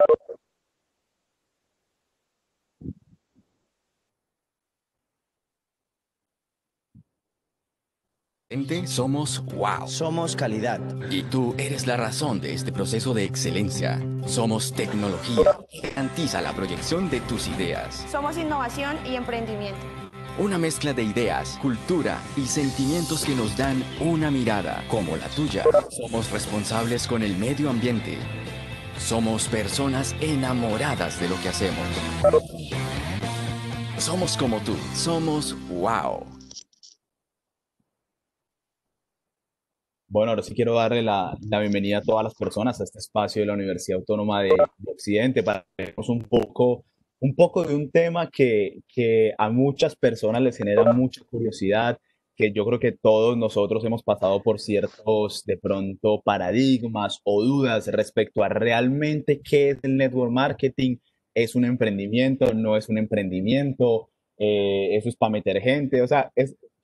Somos wow. Somos calidad. Y tú eres la razón de este proceso de excelencia. Somos tecnología que garantiza la proyección de tus ideas. Somos innovación y emprendimiento. Una mezcla de ideas, cultura y sentimientos que nos dan una mirada como la tuya. Somos responsables con el medio ambiente. Somos personas enamoradas de lo que hacemos. Somos como tú. Somos wow. Bueno, ahora sí quiero darle la bienvenida a todas las personas a este espacio de la Universidad Autónoma de Occidente para vernos un poco de un tema que a muchas personas les genera mucha curiosidad, que yo creo que todos nosotros hemos pasado por ciertos, de pronto, paradigmas o dudas respecto a realmente qué es el network marketing, es un emprendimiento, no es un emprendimiento, eso es para meter gente, o sea,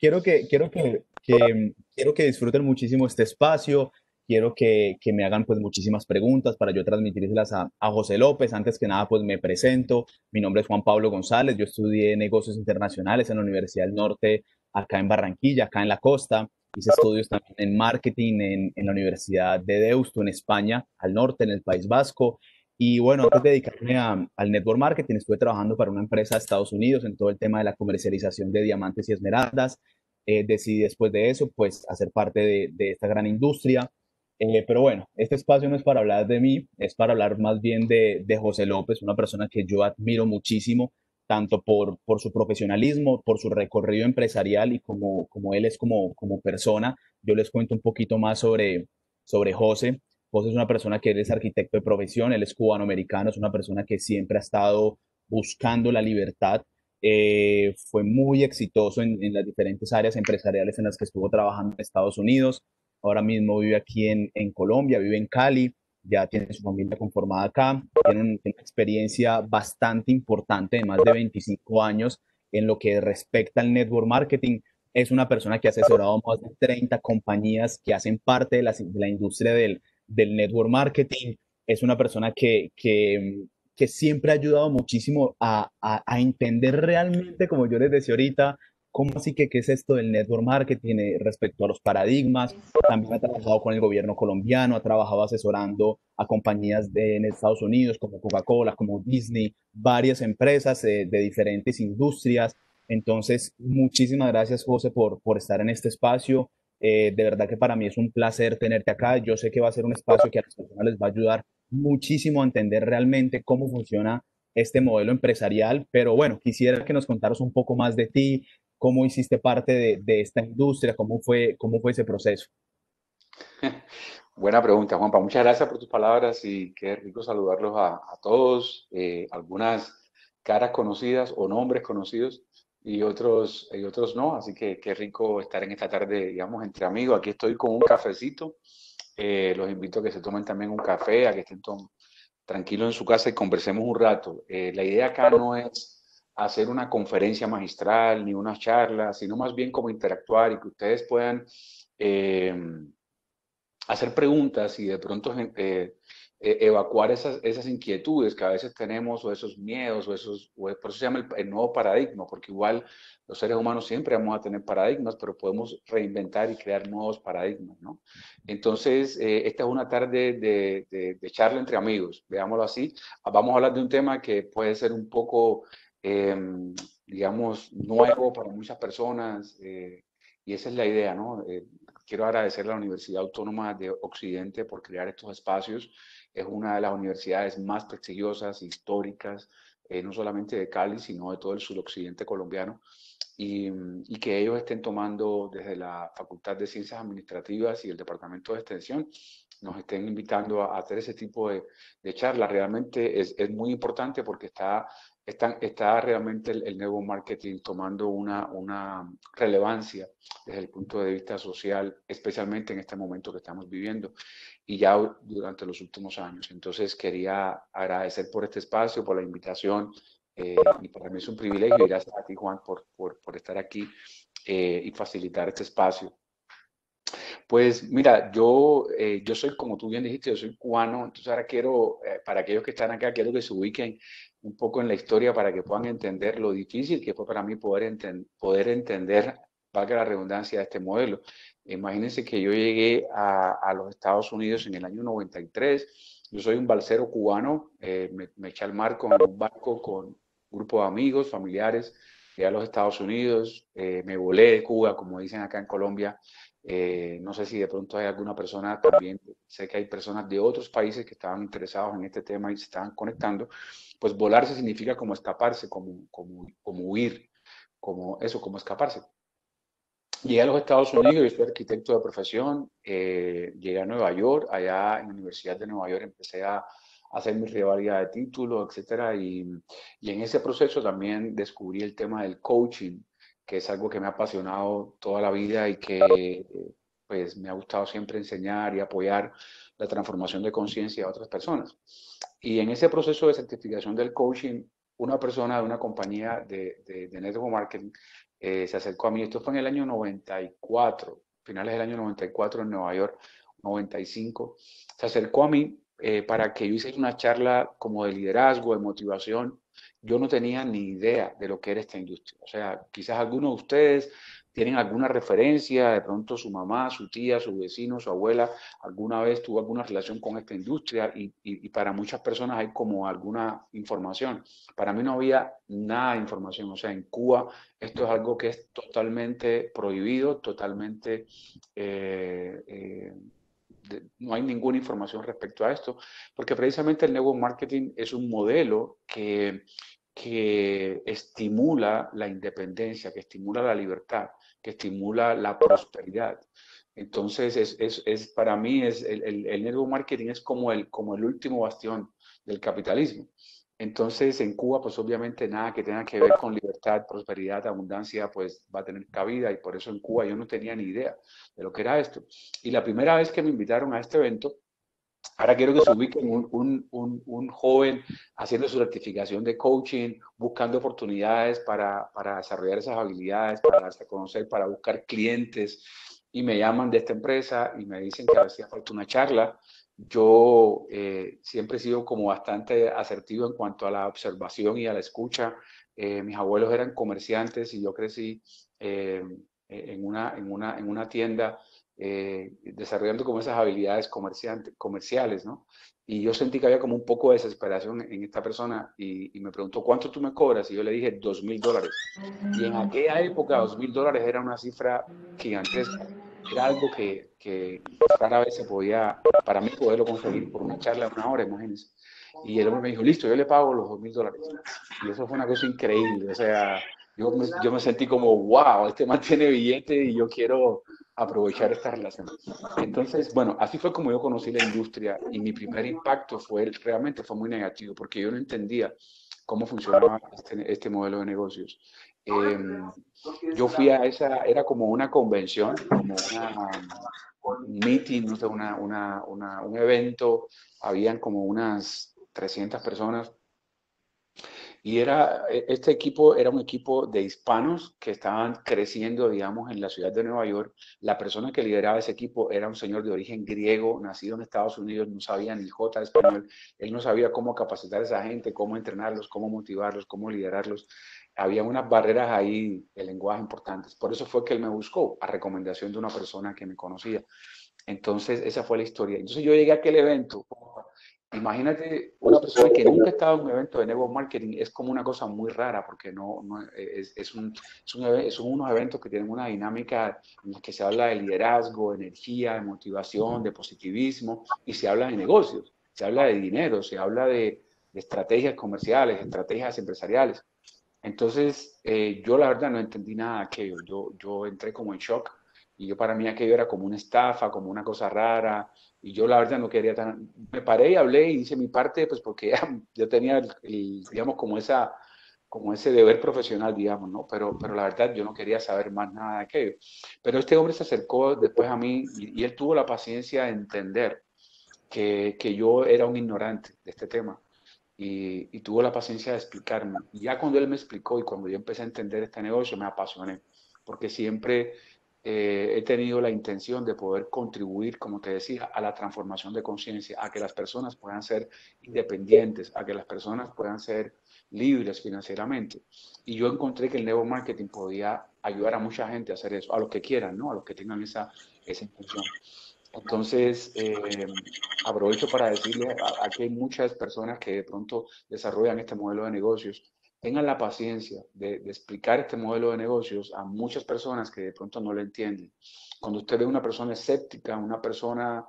quiero que disfruten muchísimo este espacio, quiero que me hagan pues muchísimas preguntas para yo transmitírselas a José López. Antes que nada pues me presento, mi nombre es Juan Pablo González, yo estudié negocios internacionales en la Universidad del Norte, acá en Barranquilla, acá en la costa, hice estudios también en marketing en la Universidad de Deusto en España, al norte, en el País Vasco. Y bueno, antes de dedicarme al network marketing, estuve trabajando para una empresa de Estados Unidos en todo el tema de la comercialización de diamantes y esmeraldas. Decidí después de eso, pues, hacer parte de esta gran industria. Pero bueno, este espacio no es para hablar de mí, es para hablar más bien de José López, una persona que yo admiro muchísimo, tanto por su profesionalismo, por su recorrido empresarial y como él es como persona. Yo les cuento un poquito más sobre José. José es una persona que él es arquitecto de profesión, él es cubano-americano, es una persona que siempre ha estado buscando la libertad. Fue muy exitoso en las diferentes áreas empresariales en las que estuvo trabajando en Estados Unidos. Ahora mismo vive aquí en Colombia, vive en Cali, ya tiene su familia conformada acá, tiene una experiencia bastante importante de más de 25 años en lo que respecta al network marketing. Es una persona que ha asesorado más de 30 compañías que hacen parte de la industria del network marketing. Es una persona que siempre ha ayudado muchísimo a entender realmente, como yo les decía ahorita, cómo así que qué es esto del network marketing respecto a los paradigmas. También ha trabajado con el gobierno colombiano, ha trabajado asesorando a compañías en Estados Unidos como Coca-Cola, como Disney, varias empresas de diferentes industrias. Entonces, muchísimas gracias, José, por estar en este espacio. De verdad que para mí es un placer tenerte acá. Yo sé que va a ser un espacio que a las personas les va a ayudar muchísimo a entender realmente cómo funciona este modelo empresarial, pero bueno, quisiera que nos contaras un poco más de ti, cómo hiciste parte de esta industria, cómo fue ese proceso. Buena pregunta, Juanpa. Muchas gracias por tus palabras y qué rico saludarlos a todos. Algunas caras conocidas o nombres conocidos y otros no. Así que qué rico estar en esta tarde, digamos, entre amigos. Aquí estoy con un cafecito. Los invito a que se tomen también un café, a que estén tranquilos en su casa y conversemos un rato. La idea acá no es hacer una conferencia magistral ni una charla, sino más bien como interactuar y que ustedes puedan eh, hacer preguntas y de pronto evacuar esas inquietudes que a veces tenemos o esos miedos por eso se llama el nuevo paradigma, porque igual los seres humanos siempre vamos a tener paradigmas, pero podemos reinventar y crear nuevos paradigmas, ¿no? Entonces, esta es una tarde de charla entre amigos, veámoslo así. Vamos a hablar de un tema que puede ser un poco, eh, digamos, nuevo para muchas personas, y esa es la idea, ¿no? Quiero agradecer a la Universidad Autónoma de Occidente por crear estos espacios. Es una de las universidades más prestigiosas, históricas, no solamente de Cali, sino de todo el suroccidente colombiano. Y que ellos estén tomando desde la Facultad de Ciencias Administrativas y el Departamento de Extensión, nos estén invitando a hacer ese tipo de charlas. Realmente es muy importante porque está realmente el nuevo marketing tomando una relevancia desde el punto de vista social, especialmente en este momento que estamos viviendo y ya durante los últimos años. Entonces quería agradecer por este espacio, por la invitación, y para mí es un privilegio y gracias a ti, Juan, por estar aquí y facilitar este espacio. Pues mira, yo soy, como tú bien dijiste, yo soy cubano, entonces ahora quiero, para aquellos que están acá, quiero que se ubiquen un poco en la historia para que puedan entender lo difícil que fue para mí poder entender, valga la redundancia, de este modelo. Imagínense que yo llegué a los Estados Unidos en el año 93. Yo soy un balsero cubano, me eché al mar con un barco con un grupo de amigos, familiares, llegué a los Estados Unidos, me volé de Cuba, como dicen acá en Colombia. No sé si de pronto hay alguna persona también, sé que hay personas de otros países que estaban interesados en este tema y se estaban conectando. Pues volarse significa como escaparse, como huir, como eso, como escaparse. Llegué a los Estados Unidos, yo soy arquitecto de profesión, llegué a Nueva York, allá en la Universidad de Nueva York empecé a hacer mi rivalidad de título, etcétera, y en ese proceso también descubrí el tema del coaching, que es algo que me ha apasionado toda la vida y que pues me ha gustado siempre enseñar y apoyar la transformación de conciencia de otras personas. Y en ese proceso de certificación del coaching, una persona de una compañía de network marketing se acercó a mí. Esto fue en el año 94, finales del año 94 en Nueva York, 95. Se acercó a mí para que yo hiciera una charla como de liderazgo, de motivación. Yo no tenía ni idea de lo que era esta industria. O sea, quizás algunos de ustedes tienen alguna referencia, de pronto su mamá, su tía, su vecino, su abuela, alguna vez tuvo alguna relación con esta industria y para muchas personas hay como alguna información. Para mí no había nada de información. O sea, en Cuba esto es algo que es totalmente prohibido, totalmente... no hay ninguna información respecto a esto, porque precisamente el network marketing es un modelo que estimula la independencia, que estimula la libertad, que estimula la prosperidad. Entonces, para mí, el network marketing es como el último bastión del capitalismo. Entonces, en Cuba, pues obviamente nada que tenga que ver con libertad, prosperidad, abundancia, pues va a tener cabida y por eso en Cuba yo no tenía ni idea de lo que era esto. Y la primera vez que me invitaron a este evento, ahora quiero que se ubiquen un joven haciendo su certificación de coaching, buscando oportunidades para desarrollar esas habilidades, para darse a conocer, para buscar clientes. Y me llaman de esta empresa y me dicen que hacía falta una charla. Yo siempre he sido como bastante asertivo en cuanto a la observación y a la escucha. Mis abuelos eran comerciantes y yo crecí en una tienda desarrollando como esas habilidades comerciales, ¿no? Y yo sentí que había como un poco de desesperación en esta persona y me preguntó, ¿cuánto tú me cobras? Y yo le dije, $2,000. Y en aquella época, $2,000 era una cifra gigantesca. Era algo que rara vez se podía, para mí, poderlo conseguir por una charla de una hora, imagínense. Y el hombre me dijo, listo, yo le pago los $2,000. Y eso fue una cosa increíble. O sea, yo me sentí como, wow, este man tiene billete y yo quiero aprovechar esta relación. Entonces, bueno, así fue como yo conocí la industria y mi primer impacto realmente fue muy negativo porque yo no entendía cómo funcionaba este modelo de negocios. Eh, yo fui a era como una convención, como un meeting, no sé, un evento, habían como unas 300 personas y este equipo era un equipo de hispanos que estaban creciendo, digamos, en la ciudad de Nueva York. La persona que lideraba ese equipo era un señor de origen griego, nacido en Estados Unidos, no sabía ni J de español. Él no sabía cómo capacitar a esa gente, cómo entrenarlos, cómo motivarlos, cómo liderarlos. Había unas barreras ahí de lenguaje importantes. Por eso fue que él me buscó, a recomendación de una persona que me conocía. Entonces, esa fue la historia. Entonces, yo llegué a aquel evento. Imagínate una persona que nunca ha estado en un evento de network marketing, es como una cosa muy rara porque son unos eventos que tienen una dinámica en la que se habla de liderazgo, de energía, de motivación, de positivismo y se habla de negocios, se habla de dinero, se habla de estrategias comerciales, estrategias empresariales. Entonces, yo la verdad no entendí nada de aquello. Yo entré como en shock y yo para mí aquello era como una estafa, como una cosa rara. Y yo la verdad no quería tan... Me paré y hablé y hice mi parte, pues porque ya, yo tenía, digamos, como ese deber profesional, digamos, ¿no? Pero la verdad yo no quería saber más nada de aquello. Pero este hombre se acercó después a mí y él tuvo la paciencia de entender que yo era un ignorante de este tema y tuvo la paciencia de explicarme. Y ya cuando él me explicó y cuando yo empecé a entender este negocio, me apasioné, porque siempre he tenido la intención de poder contribuir, como te decía, a la transformación de conciencia, a que las personas puedan ser independientes, a que las personas puedan ser libres financieramente. Y yo encontré que el network marketing podía ayudar a mucha gente a hacer eso, a los que quieran, ¿no? A los que tengan esa intención. Entonces, aprovecho para decirles, aquí hay muchas personas que de pronto desarrollan este modelo de negocios. Tengan la paciencia de explicar este modelo de negocios a muchas personas que de pronto no lo entienden. Cuando usted ve una persona escéptica, una persona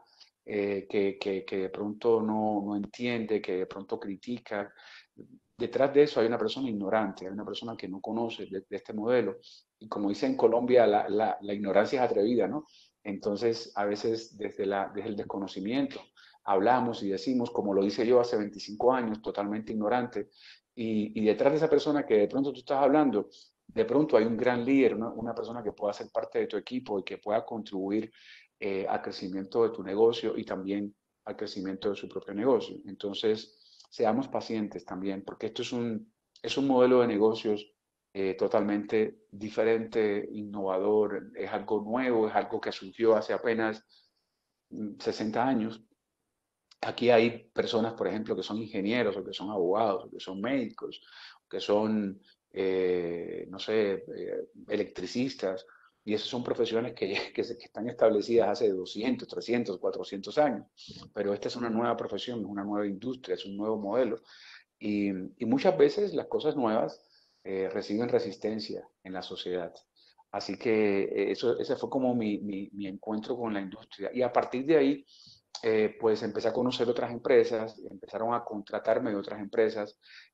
que de pronto no entiende, que de pronto critica, detrás de eso hay una persona ignorante, hay una persona que no conoce de este modelo. Y como dice en Colombia, la ignorancia es atrevida, ¿no? Entonces, a veces desde el desconocimiento hablamos y decimos, como lo hice yo hace 25 años, totalmente ignorante, y detrás de esa persona que de pronto tú estás hablando, de pronto hay un gran líder, una persona que pueda ser parte de tu equipo y que pueda contribuir al crecimiento de tu negocio y también al crecimiento de su propio negocio. Entonces, seamos pacientes también, porque esto es un modelo de negocios totalmente diferente, innovador, es algo nuevo, es algo que surgió hace apenas 60 años. Aquí hay personas, por ejemplo, que son ingenieros o que son abogados o que son médicos, que son, no sé, electricistas, y esas son profesiones que están establecidas hace 200, 300, 400 años, pero esta es una nueva profesión, es una nueva industria, es un nuevo modelo, y muchas veces las cosas nuevas reciben resistencia en la sociedad. Así que ese fue como mi encuentro con la industria. Y a partir de ahí, pues empecé a conocer otras empresas, empezaron a contratarme de otras empresas.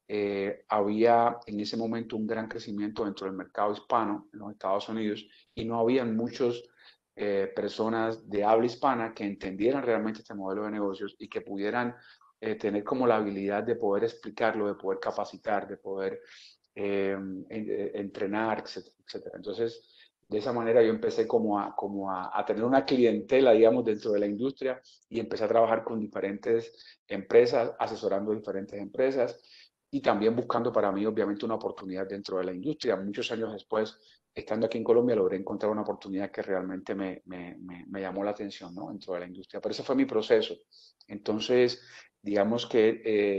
Había en ese momento un gran crecimiento dentro del mercado hispano en los Estados Unidos y no habían muchos personas de habla hispana que entendieran realmente este modelo de negocios y que pudieran tener como la habilidad de poder explicarlo, de poder capacitar, de poder entrenar, etcétera, etcétera. Entonces, de esa manera yo empecé a tener una clientela, digamos, dentro de la industria y empecé a trabajar con diferentes empresas, asesorando diferentes empresas y también buscando para mí, obviamente, una oportunidad dentro de la industria. Muchos años después, estando aquí en Colombia, logré encontrar una oportunidad que realmente me llamó la atención, ¿no? Dentro de la industria. Pero ese fue mi proceso. Entonces, digamos que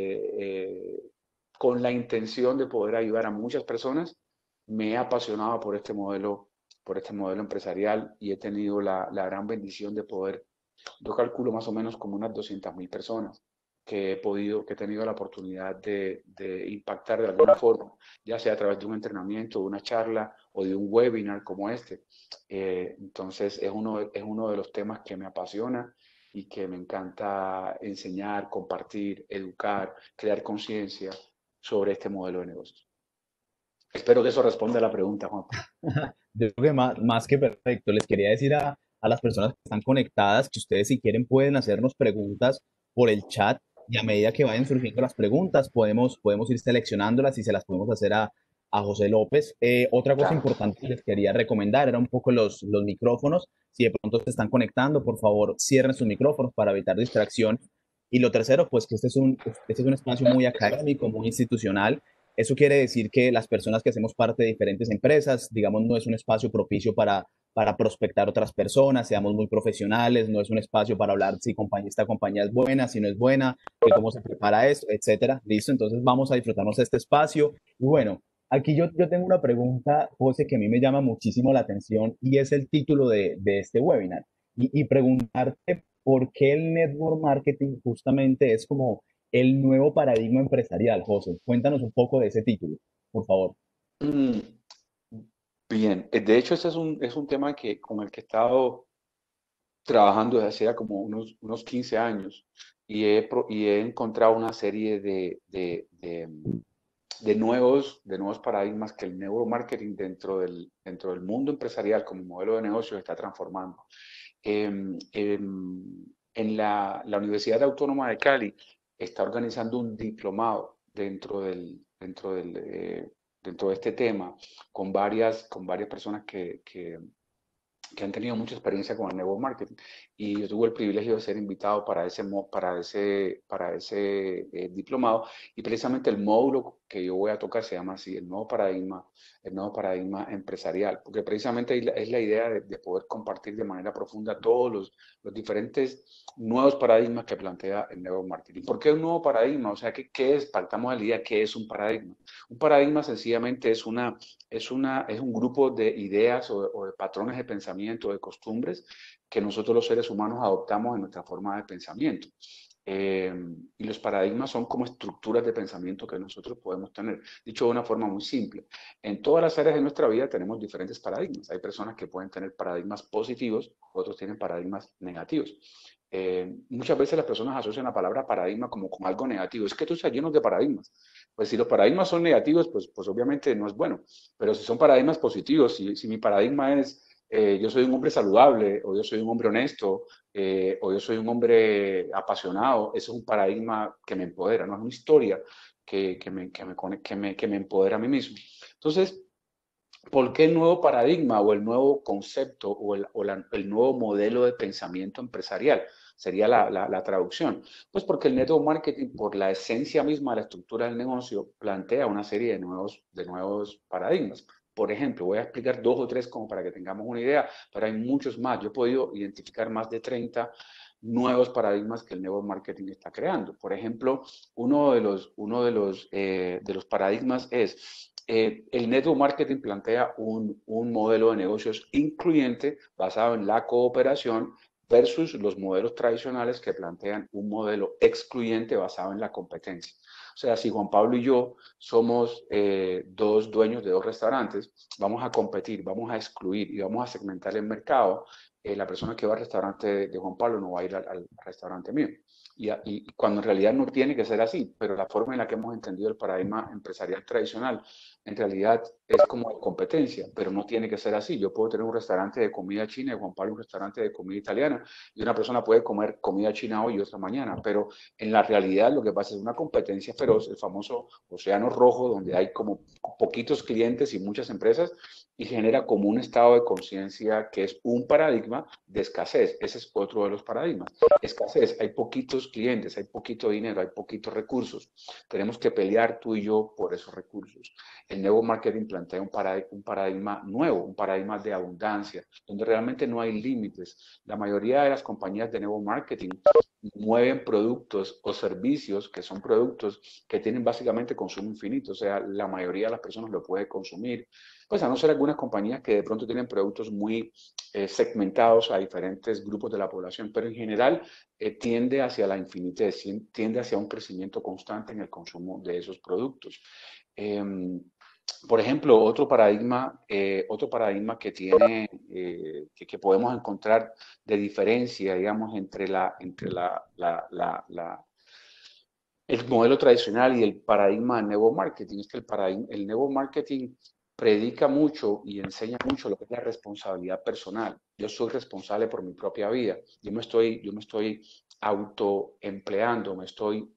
con la intención de poder ayudar a muchas personas, me he apasionado por este modelo empresarial y he tenido la gran bendición de poder, yo calculo más o menos como unas 200.000 personas que he tenido la oportunidad de impactar de alguna forma, ya sea a través de un entrenamiento, de una charla o de un webinar como este. Entonces es uno de los temas que me apasiona y que me encanta enseñar, compartir, educar, crear conciencia sobre este modelo de negocios. Espero que eso responda a la pregunta, Juan. Yo creo que más que perfecto. Les quería decir a las personas que están conectadas que ustedes si quieren pueden hacernos preguntas por el chat y a medida que vayan surgiendo las preguntas podemos ir seleccionándolas y se las podemos hacer a José López. Otra cosa Claro. importante que les quería recomendar era un poco los micrófonos. Si de pronto se están conectando, por favor cierren sus micrófonos para evitar distracción. Y lo tercero, pues que este es un espacio muy académico, muy institucional. Eso quiere decir que las personas que hacemos parte de diferentes empresas, digamos, no es un espacio propicio para prospectar otras personas, seamos muy profesionales, no es un espacio para hablar si esta compañía es buena, si no es buena, que cómo se prepara esto, etcétera. Listo, entonces vamos a disfrutarnos de este espacio. Y bueno, aquí yo tengo una pregunta, José, que a mí me llama muchísimo la atención y es el título de este webinar. Y preguntarte por qué el network marketing justamente es como el nuevo paradigma empresarial, José. Cuéntanos un poco de ese título, por favor. Mm, bien, de hecho ese es un tema con el que he estado trabajando desde hacía como unos 15 años y he encontrado una serie de nuevos paradigmas que el neuromarketing dentro del mundo empresarial como modelo de negocio está transformando. En la Universidad Autónoma de Cali está organizando un diplomado dentro de este tema con varias personas que han tenido mucha experiencia con el network marketing. y yo tuve el privilegio de ser invitado para ese diplomado, y precisamente el módulo que yo voy a tocar se llama así, el nuevo paradigma empresarial, porque precisamente es la idea de poder compartir de manera profunda todos los diferentes nuevos paradigmas que plantea el nuevo marketing. ¿Por qué un nuevo paradigma? O sea, ¿qué es? Partamos de la idea, ¿qué es un paradigma? Un paradigma sencillamente es un grupo de ideas o de patrones de pensamiento, de costumbres que nosotros los seres humanos adoptamos en nuestra forma de pensamiento. Y los paradigmas son como estructuras de pensamiento que nosotros podemos tener. Dicho de una forma muy simple, en todas las áreas de nuestra vida tenemos diferentes paradigmas. Hay personas que pueden tener paradigmas positivos, otros tienen paradigmas negativos. Muchas veces las personas asocian la palabra paradigma como con algo negativo. Es que tú estás lleno de paradigmas. Pues si los paradigmas son negativos, pues obviamente no es bueno. Pero si son paradigmas positivos, si mi paradigma es yo soy un hombre saludable, o yo soy un hombre honesto, o yo soy un hombre apasionado, eso es un paradigma que me empodera, no es una historia que me empodera a mí mismo. Entonces, ¿por qué el nuevo paradigma o el nuevo concepto el nuevo modelo de pensamiento empresarial? Sería la traducción. Pues porque el network marketing, por la esencia misma de la estructura del negocio, plantea una serie de nuevos paradigmas. Por ejemplo, voy a explicar 2 o 3 como para que tengamos una idea, pero hay muchos más. Yo he podido identificar más de 30 nuevos paradigmas que el network marketing está creando. Por ejemplo, uno de los paradigmas es el network marketing plantea un modelo de negocios incluyente basado en la cooperación versus los modelos tradicionales que plantean un modelo excluyente basado en la competencia. O sea, si Juan Pablo y yo somos 2 dueños de 2 restaurantes, vamos a competir, vamos a excluir y vamos a segmentar el mercado. La persona que va al restaurante de Juan Pablo no va a ir al restaurante mío. Y cuando en realidad no tiene que ser así, pero la forma en la que hemos entendido el paradigma empresarial tradicional en realidad es como competencia, pero no tiene que ser así. Yo puedo tener un restaurante de comida china y Juan Pablo un restaurante de comida italiana, y una persona puede comer comida china hoy y otra mañana, pero en la realidad lo que pasa es una competencia feroz, el famoso océano rojo, donde hay como poquitos clientes y muchas empresas, y genera como un estado de conciencia que es un paradigma de escasez. Ese es otro de los paradigmas. Escasez, hay poquitos clientes, hay poquito dinero, hay poquitos recursos. Tenemos que pelear tú y yo por esos recursos. El nuevo marketing plantea un paradigma nuevo, un paradigma de abundancia, donde realmente no hay límites. La mayoría de las compañías de nuevo marketing mueven productos o servicios que son productos que tienen básicamente consumo infinito, o sea, la mayoría de las personas lo puede consumir, pues a no ser algunas compañías que de pronto tienen productos muy segmentados a diferentes grupos de la población, pero en general tiende hacia la infinitez, tiende hacia un crecimiento constante en el consumo de esos productos. Por ejemplo, otro paradigma que tiene, que podemos encontrar de diferencia, digamos, entre el modelo tradicional y el paradigma del nuevo marketing, es que el nuevo marketing predica mucho y enseña mucho lo que es la responsabilidad personal. Yo soy responsable por mi propia vida. Yo me estoy autoempleando, me estoy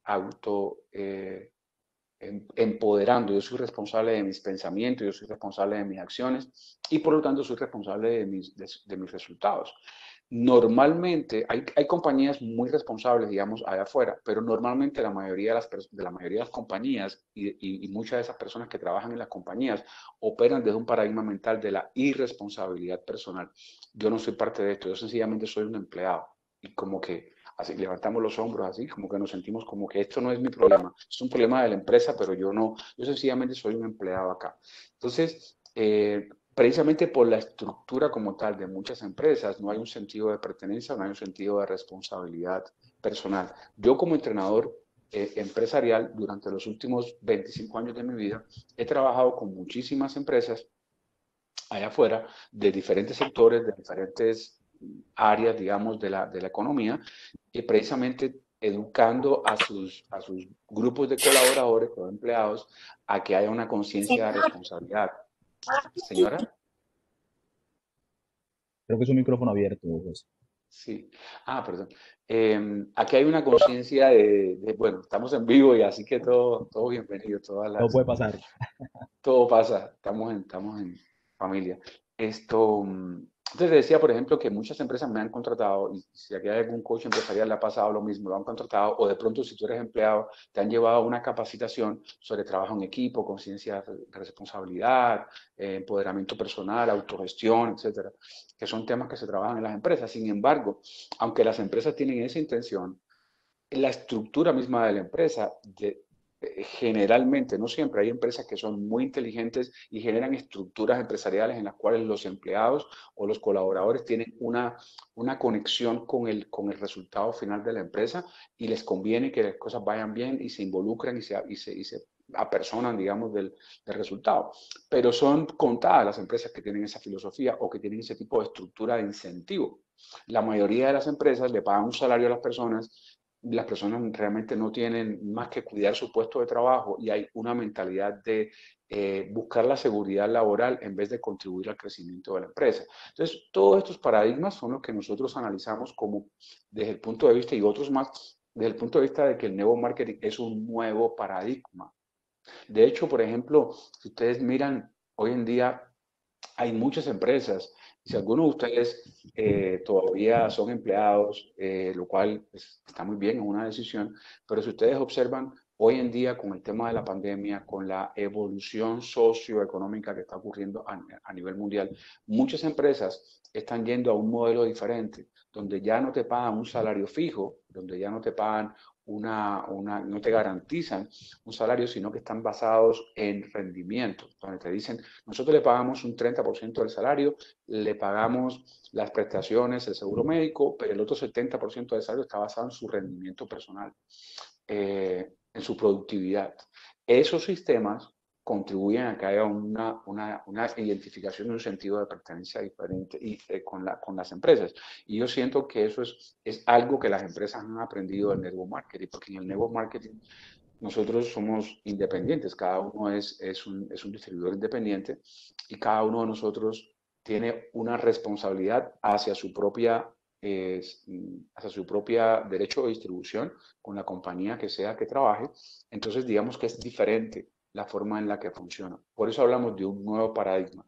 empoderando. Yo soy responsable de mis pensamientos, yo soy responsable de mis acciones y por lo tanto soy responsable de mis resultados. Normalmente hay compañías muy responsables, digamos, allá afuera, pero normalmente la mayoría de las compañías y muchas de esas personas que trabajan en las compañías operan desde un paradigma mental de la irresponsabilidad personal. Yo no soy parte de esto, yo sencillamente soy un empleado y como que así levantamos los hombros así, como que nos sentimos como que esto no es mi problema, es un problema de la empresa, pero yo sencillamente soy un empleado acá. Entonces, precisamente por la estructura como tal de muchas empresas, no hay un sentido de pertenencia, no hay un sentido de responsabilidad personal. Yo como entrenador empresarial, durante los últimos 25 años de mi vida, he trabajado con muchísimas empresas allá afuera, de diferentes sectores, de diferentes áreas, digamos, de la economía, y precisamente educando a sus grupos de colaboradores o empleados a que haya una conciencia de responsabilidad. Señora. Creo que es un micrófono abierto, José. Sí. Perdón. Aquí hay una conciencia bueno, estamos en vivo y así que todo bienvenido, Todo puede pasar. todo pasa, estamos en familia. Entonces decía, por ejemplo, que muchas empresas me han contratado, y si aquí hay algún coach empresarial le ha pasado lo mismo, lo han contratado, o de pronto si tú eres empleado, te han llevado a una capacitación sobre trabajo en equipo, conciencia de responsabilidad, empoderamiento personal, autogestión, etcétera, que son temas que se trabajan en las empresas. Sin embargo, aunque las empresas tienen esa intención, la estructura misma de la empresa, generalmente, no siempre, hay empresas que son muy inteligentes y generan estructuras empresariales en las cuales los empleados o los colaboradores tienen una conexión con el resultado final de la empresa y les conviene que las cosas vayan bien y se involucran y se apersonan, digamos, del resultado. Pero son contadas las empresas que tienen esa filosofía o que tienen ese tipo de estructura de incentivo. La mayoría de las empresas le pagan un salario a las personas realmente no tienen más que cuidar su puesto de trabajo y hay una mentalidad de buscar la seguridad laboral en vez de contribuir al crecimiento de la empresa. Entonces, todos estos paradigmas son los que nosotros analizamos como desde el punto de vista y otros más desde el punto de vista de que el nuevo marketing es un nuevo paradigma. De hecho, por ejemplo, si ustedes miran, hoy en día hay muchas empresas. Si algunos de ustedes todavía son empleados, lo cual pues, está muy bien, es una decisión, pero si ustedes observan hoy en día con el tema de la pandemia, con la evolución socioeconómica que está ocurriendo a nivel mundial, muchas empresas están yendo a un modelo diferente, donde ya no te pagan un salario fijo, donde ya no te pagan no te garantizan un salario, sino que están basados en rendimientos, donde te dicen, nosotros le pagamos un 30% del salario, le pagamos las prestaciones, el seguro médico, pero el otro 70% del salario está basado en su rendimiento personal, en su productividad. Esos sistemas contribuyen a que haya una identificación de un sentido de pertenencia diferente con las empresas. Y yo siento que eso es algo que las empresas han aprendido del network marketing, porque en el network marketing nosotros somos independientes, cada uno es un distribuidor independiente y cada uno de nosotros tiene una responsabilidad hacia su propia derecho de distribución con la compañía que sea que trabaje. Entonces, digamos que es diferente la forma en la que funciona. Por eso hablamos de un nuevo paradigma,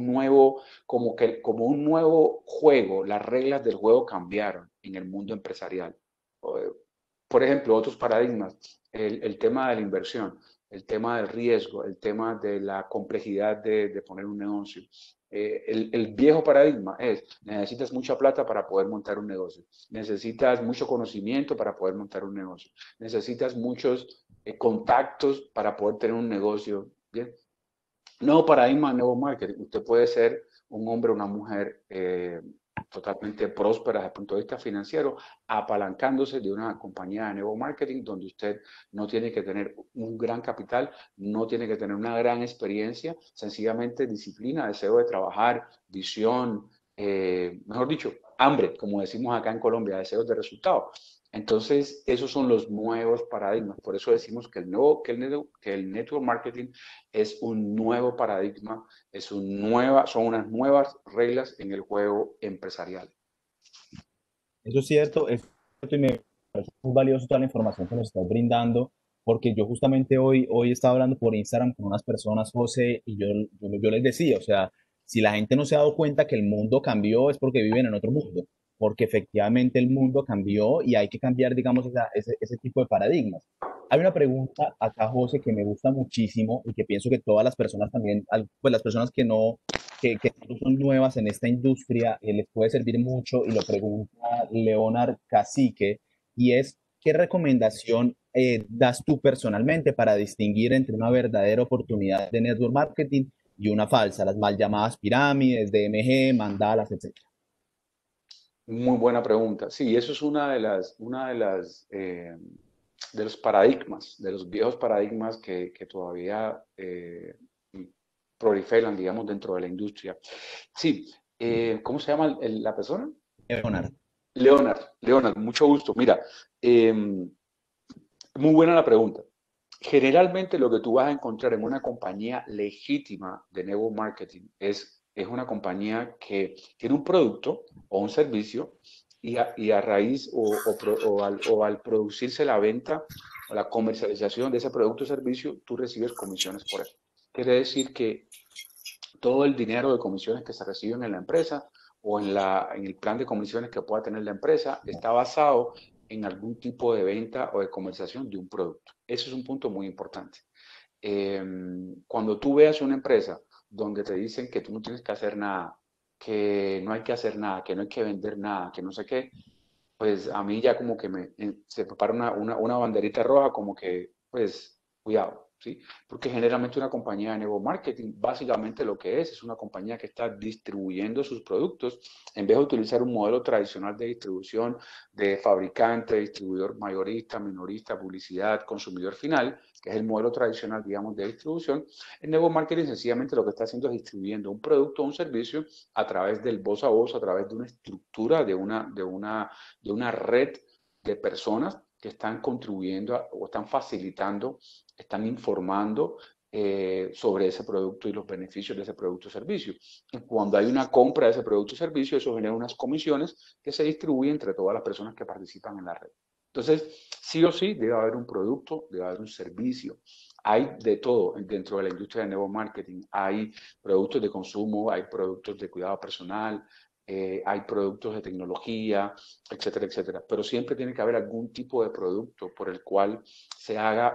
como un nuevo juego. Las reglas del juego cambiaron en el mundo empresarial. Por ejemplo, otros paradigmas, el tema de la inversión, el tema del riesgo, el tema de la complejidad de poner un negocio. El viejo paradigma es, necesitas mucha plata para poder montar un negocio, necesitas mucho conocimiento para poder montar un negocio, necesitas muchos contactos para poder tener un negocio. Bien, nuevo paradigma, nuevo marketing. Usted puede ser un hombre o una mujer totalmente próspera desde el punto de vista financiero, apalancándose de una compañía de nuevo marketing donde usted no tiene que tener un gran capital, no tiene que tener una gran experiencia, sencillamente disciplina, deseo de trabajar, visión, mejor dicho, hambre, como decimos acá en Colombia, deseos de resultados. Entonces, esos son los nuevos paradigmas. Por eso decimos que el network marketing es un nuevo paradigma, son unas nuevas reglas en el juego empresarial. Eso es cierto y me parece muy valioso toda la información que nos estás brindando, porque yo justamente hoy estaba hablando por Instagram con unas personas, José, y yo les decía, o sea, si la gente no se ha dado cuenta que el mundo cambió es porque viven en otro mundo, porque efectivamente el mundo cambió y hay que cambiar, digamos, ese tipo de paradigmas. Hay una pregunta acá, José, que me gusta muchísimo y que pienso que todas las personas también, pues las personas que no son nuevas en esta industria, les puede servir mucho y lo pregunta Leonard Cacique, y es, ¿qué recomendación das tú personalmente para distinguir entre una verdadera oportunidad de network marketing y una falsa, las mal llamadas pirámides, DMG, mandalas, etcétera? Muy buena pregunta. Sí, eso es de los paradigmas, de los viejos paradigmas que todavía proliferan, digamos, dentro de la industria. Sí, ¿cómo se llama la persona? Leonard. Leonard, mucho gusto. Mira, muy buena la pregunta. Generalmente lo que tú vas a encontrar en una compañía legítima de network marketing es una compañía que tiene un producto o un servicio y a raíz o al producirse la venta o la comercialización de ese producto o servicio, tú recibes comisiones por eso. Quiere decir que todo el dinero de comisiones que se reciben en la empresa, o en el plan de comisiones que pueda tener la empresa está basado en algún tipo de venta o de comercialización de un producto. Eso es un punto muy importante. Cuando tú veas una empresa donde te dicen que tú no tienes que hacer nada, que no hay que hacer nada, que no hay que vender nada, que no sé qué, pues a mí ya como que se prepara una banderita roja como que, pues, cuidado, ¿sí? Porque generalmente una compañía de network marketing, básicamente lo que es una compañía que está distribuyendo sus productos en vez de utilizar un modelo tradicional de distribución de fabricante, distribuidor mayorista, minorista, publicidad, consumidor final, que es el modelo tradicional, digamos, de distribución. El network marketing sencillamente lo que está haciendo es distribuyendo un producto o un servicio a través del voz a voz, a través de una estructura, de una red de personas que están contribuyendo o están facilitando, están informando sobre ese producto y los beneficios de ese producto o servicio. Y cuando hay una compra de ese producto o servicio, eso genera unas comisiones que se distribuyen entre todas las personas que participan en la red. Entonces, sí o sí, debe haber un producto, debe haber un servicio. Hay de todo dentro de la industria del network marketing. Hay productos de consumo, hay productos de cuidado personal, hay productos de tecnología, etcétera, etcétera. Pero siempre tiene que haber algún tipo de producto por el cual se haga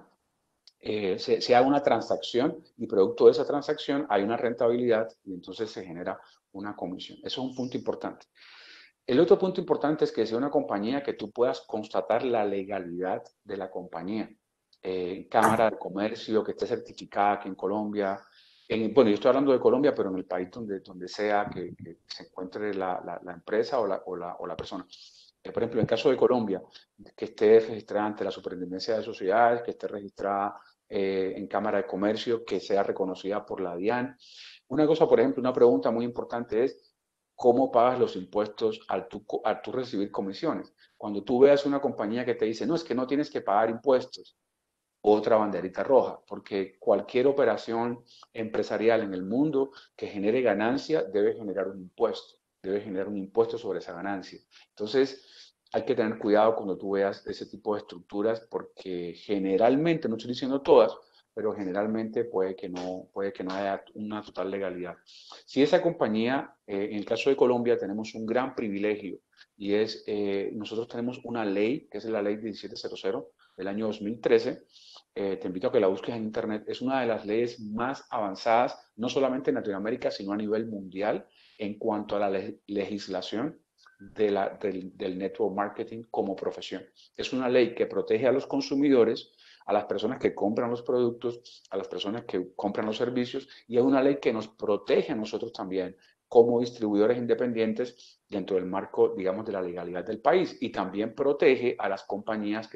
se haga una transacción y producto de esa transacción hay una rentabilidad y entonces se genera una comisión. Eso es un punto importante. El otro punto importante es que sea una compañía que tú puedas constatar la legalidad de la compañía. Cámara de Comercio, que esté certificada aquí en Colombia. Bueno, yo estoy hablando de Colombia, pero en el país donde sea que se encuentre la empresa o la persona. Por ejemplo, en el caso de Colombia, que esté registrada ante la Superintendencia de Sociedades, que esté registrada en Cámara de Comercio, que sea reconocida por la DIAN. Una cosa, por ejemplo, una pregunta muy importante es, ¿cómo pagas los impuestos al tú recibir comisiones? Cuando tú veas una compañía que te dice, no, es que no tienes que pagar impuestos, otra banderita roja, porque cualquier operación empresarial en el mundo que genere ganancia debe generar un impuesto sobre esa ganancia. Entonces, hay que tener cuidado cuando tú veas ese tipo de estructuras, porque generalmente, no estoy diciendo todas, pero generalmente puede que no haya una total legalidad. Si esa compañía, en el caso de Colombia, tenemos un gran privilegio y es, nosotros tenemos una ley, que es la ley 1700 del año 2013. Te invito a que la busques en internet. Es una de las leyes más avanzadas, no solamente en Latinoamérica, sino a nivel mundial, en cuanto a la legislación del network marketing como profesión. Es una ley que protege a los consumidores, a las personas que compran los productos, a las personas que compran los servicios, y es una ley que nos protege a nosotros también como distribuidores independientes dentro del marco, digamos, de la legalidad del país, y también protege a las compañías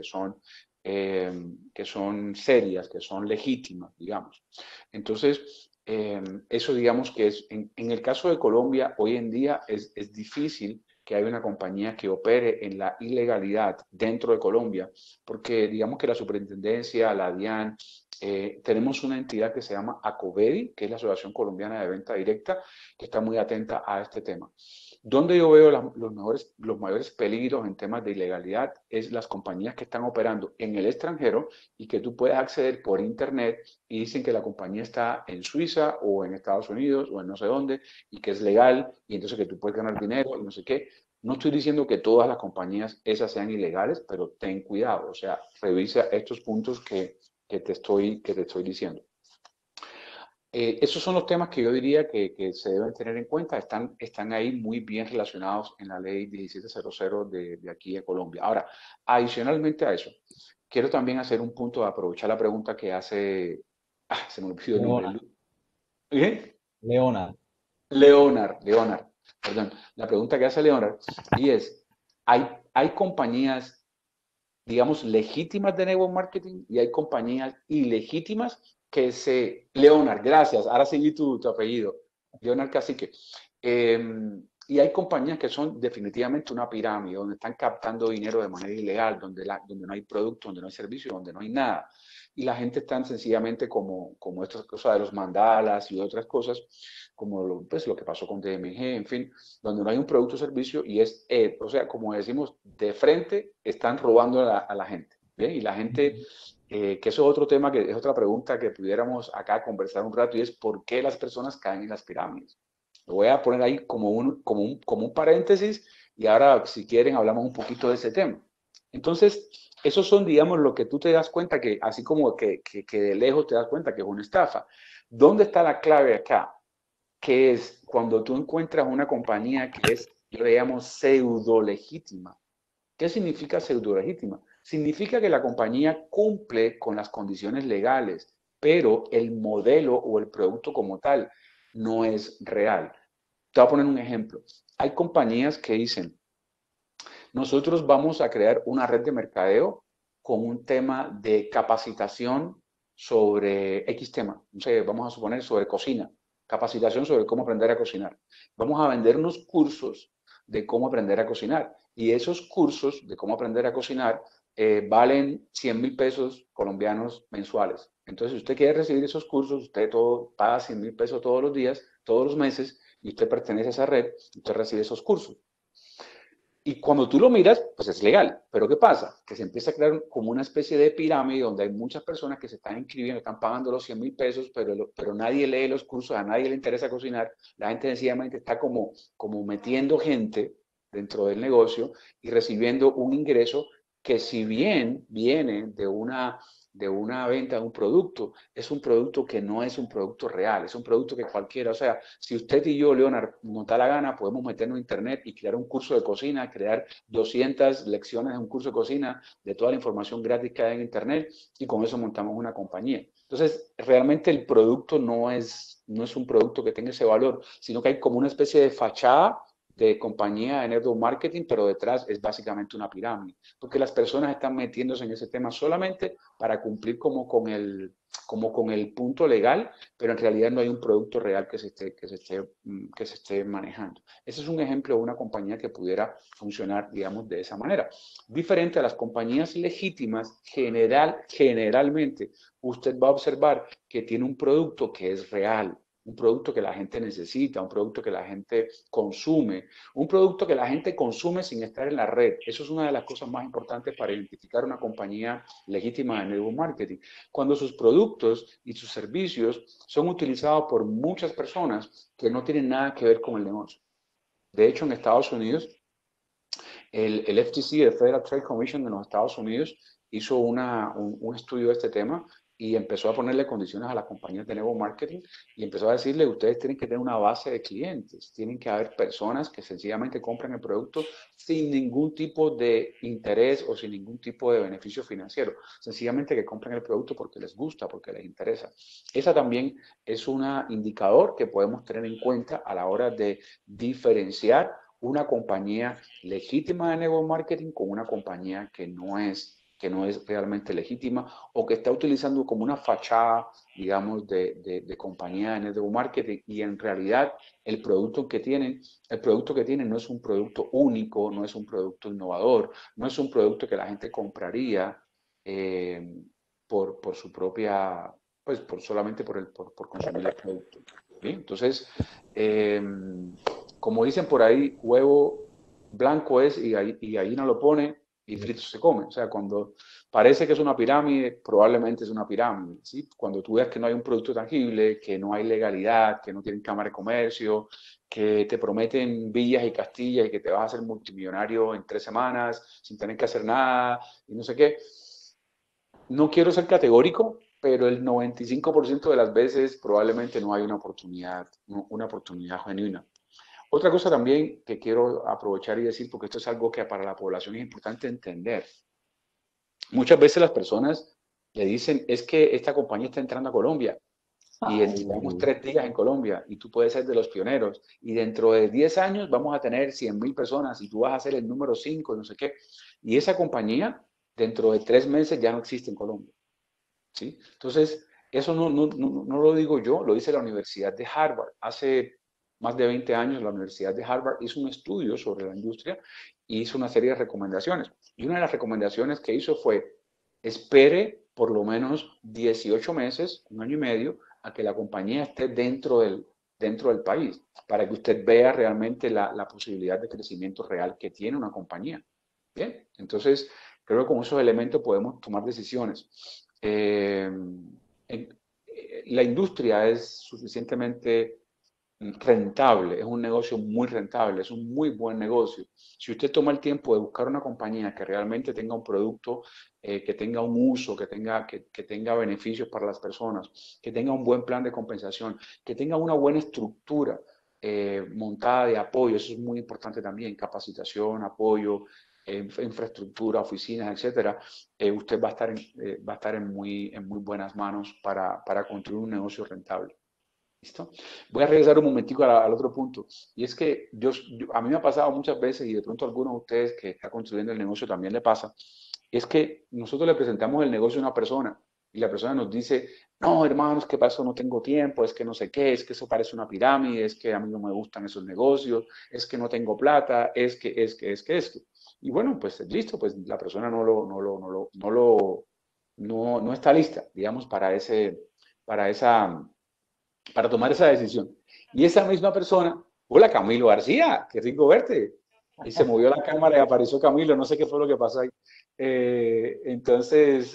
que son serias, que son legítimas, digamos. Entonces, eso digamos que es, en el caso de Colombia, hoy en día es difícil que haya una compañía que opere en la ilegalidad dentro de Colombia, porque digamos que la superintendencia, la DIAN, tenemos una entidad que se llama ACOBEDI, que es la Asociación Colombiana de Venta Directa, que está muy atenta a este tema. Donde yo veo los mayores peligros en temas de ilegalidad es las compañías que están operando en el extranjero y que tú puedes acceder por internet y dicen que la compañía está en Suiza o en Estados Unidos o en no sé dónde y que es legal y entonces que tú puedes ganar dinero y no sé qué. No estoy diciendo que todas las compañías esas sean ilegales, pero ten cuidado, o sea, revisa estos puntos que te estoy diciendo. Esos son los temas que yo diría que se deben tener en cuenta. Están ahí muy bien relacionados en la ley 1700 de aquí de Colombia. Ahora, adicionalmente a eso, quiero también hacer un punto de aprovechar la pregunta que hace, se me olvidó el nombre. Leonard, ¿Qué? Leonard. Leonard, perdón, la pregunta que hace Leonard, y es, hay compañías, digamos, legítimas de network marketing y hay compañías ilegítimas Leonard, gracias, ahora seguí tu apellido, Leonard Cacique. Y hay compañías que son definitivamente una pirámide, donde están captando dinero de manera ilegal, donde no hay producto, donde no hay servicio, donde no hay nada. Y la gente está sencillamente como estas cosas de los mandalas y otras cosas, como lo que pasó con DMG, en fin, donde no hay un producto o servicio y o sea, como decimos, de frente están robando a la gente. ¿Bien? Y la gente, que eso es otro tema, que es otra pregunta que pudiéramos acá conversar un rato, y es ¿por qué las personas caen en las pirámides? Lo voy a poner ahí como un paréntesis y ahora, si quieren, hablamos un poquito de ese tema. Entonces, esos son, digamos, lo que tú te das cuenta que, así como que de lejos te das cuenta que es una estafa. ¿Dónde está la clave acá? Que es cuando tú encuentras una compañía que es, yo le llamo pseudo legítima. ¿Qué significa pseudo legítima? Significa que la compañía cumple con las condiciones legales, pero el modelo o el producto como tal no es real. Te voy a poner un ejemplo. Hay compañías que dicen, nosotros vamos a crear una red de mercadeo con un tema de capacitación sobre X tema. No sé, vamos a suponer sobre cocina, capacitación sobre cómo aprender a cocinar. Vamos a vender unos cursos de cómo aprender a cocinar. Y esos cursos de cómo aprender a cocinar valen 100.000 pesos colombianos mensuales. Entonces, si usted quiere recibir esos cursos, usted paga 100.000 pesos todos los días, todos los meses, y usted pertenece a esa red, usted recibe esos cursos. Y cuando tú lo miras, pues es legal. Pero ¿qué pasa? Que se empieza a crear como una especie de pirámide donde hay muchas personas que se están inscribiendo, están pagando los 100.000 pesos, pero nadie lee los cursos, a nadie le interesa cocinar. La gente sencillamente está como metiendo gente dentro del negocio y recibiendo un ingreso que, si bien viene de una venta de un producto, es un producto que no es un producto real, es un producto que cualquiera, o sea, si usted y yo, Leonard, nos da la gana, podemos meternos en internet y crear un curso de cocina, crear 200 lecciones de un curso de cocina, de toda la información gratis que hay en internet, y con eso montamos una compañía. Entonces, realmente el producto no es un producto que tenga ese valor, sino que hay como una especie de fachada de compañía de network marketing, pero detrás es básicamente una pirámide, porque las personas están metiéndose en ese tema solamente para cumplir como con el punto legal, pero en realidad no hay un producto real que se esté manejando. Ese es un ejemplo de una compañía que pudiera funcionar, digamos, de esa manera. Diferente a las compañías legítimas, generalmente usted va a observar que tiene un producto que es real, un producto que la gente necesita, un producto que la gente consume, un producto que la gente consume sin estar en la red. Eso es una de las cosas más importantes para identificar una compañía legítima de network marketing. Cuando sus productos y sus servicios son utilizados por muchas personas que no tienen nada que ver con el negocio. De hecho, en Estados Unidos, el FTC, el Federal Trade Commission de los Estados Unidos, hizo un estudio de este tema y empezó a ponerle condiciones a las compañías de network marketing y empezó a decirle, ustedes tienen que tener una base de clientes, tienen que haber personas que sencillamente compren el producto sin ningún tipo de interés o sin ningún tipo de beneficio financiero, sencillamente que compren el producto porque les gusta, porque les interesa. Esa también es un indicador que podemos tener en cuenta a la hora de diferenciar una compañía legítima de network marketing con una compañía que no es realmente legítima o que está utilizando como una fachada, digamos, de compañía de network marketing, y en realidad el producto que tienen no es un producto único, no es un producto innovador, no es un producto que la gente compraría eh, por su propia, pues solamente por consumir el producto. ¿Bien? Entonces, eh, como dicen por ahí, huevo blanco es y gallina lo pone y frito se come. O sea, cuando parece que es una pirámide, probablemente es una pirámide, ¿sí? Cuando tú ves que no hay un producto tangible, que no hay legalidad, que no tienen cámara de comercio, que te prometen villas y castillas y que te vas a hacer multimillonario en 3 semanas sin tener que hacer nada y no sé qué. No quiero ser categórico, pero el 95% de las veces probablemente no hay una oportunidad genuina. Otra cosa también que quiero aprovechar y decir, porque esto es algo que para la población es importante entender. Muchas veces las personas le dicen, es que esta compañía está entrando a Colombia y llevamos 3 días en Colombia y tú puedes ser de los pioneros y dentro de 10 años vamos a tener 100.000 personas y tú vas a ser el número 5 y no sé qué. Y esa compañía dentro de 3 meses ya no existe en Colombia, ¿sí? Entonces, eso no lo digo yo, lo dice la Universidad de Harvard. Hace más de 20 años la Universidad de Harvard hizo un estudio sobre la industria y hizo una serie de recomendaciones. Y una de las recomendaciones que hizo fue, espere por lo menos 18 meses, un año y medio, a que la compañía esté dentro del país, para que usted vea realmente la posibilidad de crecimiento real que tiene una compañía. Bien, entonces creo que con esos elementos podemos tomar decisiones. La industria es suficientemente rentable, es un negocio muy rentable, es un muy buen negocio. Si usted toma el tiempo de buscar una compañía que realmente tenga un producto, que tenga un uso, que tenga beneficios para las personas, que tenga un buen plan de compensación, que tenga una buena estructura montada de apoyo, eso es muy importante también, capacitación, apoyo, infraestructura, oficinas, etcétera, usted va a estar en muy buenas manos para construir un negocio rentable. ¿Listo? Voy a regresar un momentico al otro punto. Y es que a mí me ha pasado muchas veces, y de pronto a algunos de ustedes que están construyendo el negocio también le pasa, es que nosotros le presentamos el negocio a una persona y la persona nos dice, no, hermanos, que para eso no tengo tiempo, es que no sé qué, es que eso parece una pirámide, es que a mí no me gustan esos negocios, es que no tengo plata, es que. Y bueno, pues listo, pues la persona no está lista, digamos, para tomar esa decisión. Y esa misma persona, hola Camilo García, qué rico verte. Y se movió la cámara y apareció Camilo, no sé qué fue lo que pasó ahí. Entonces,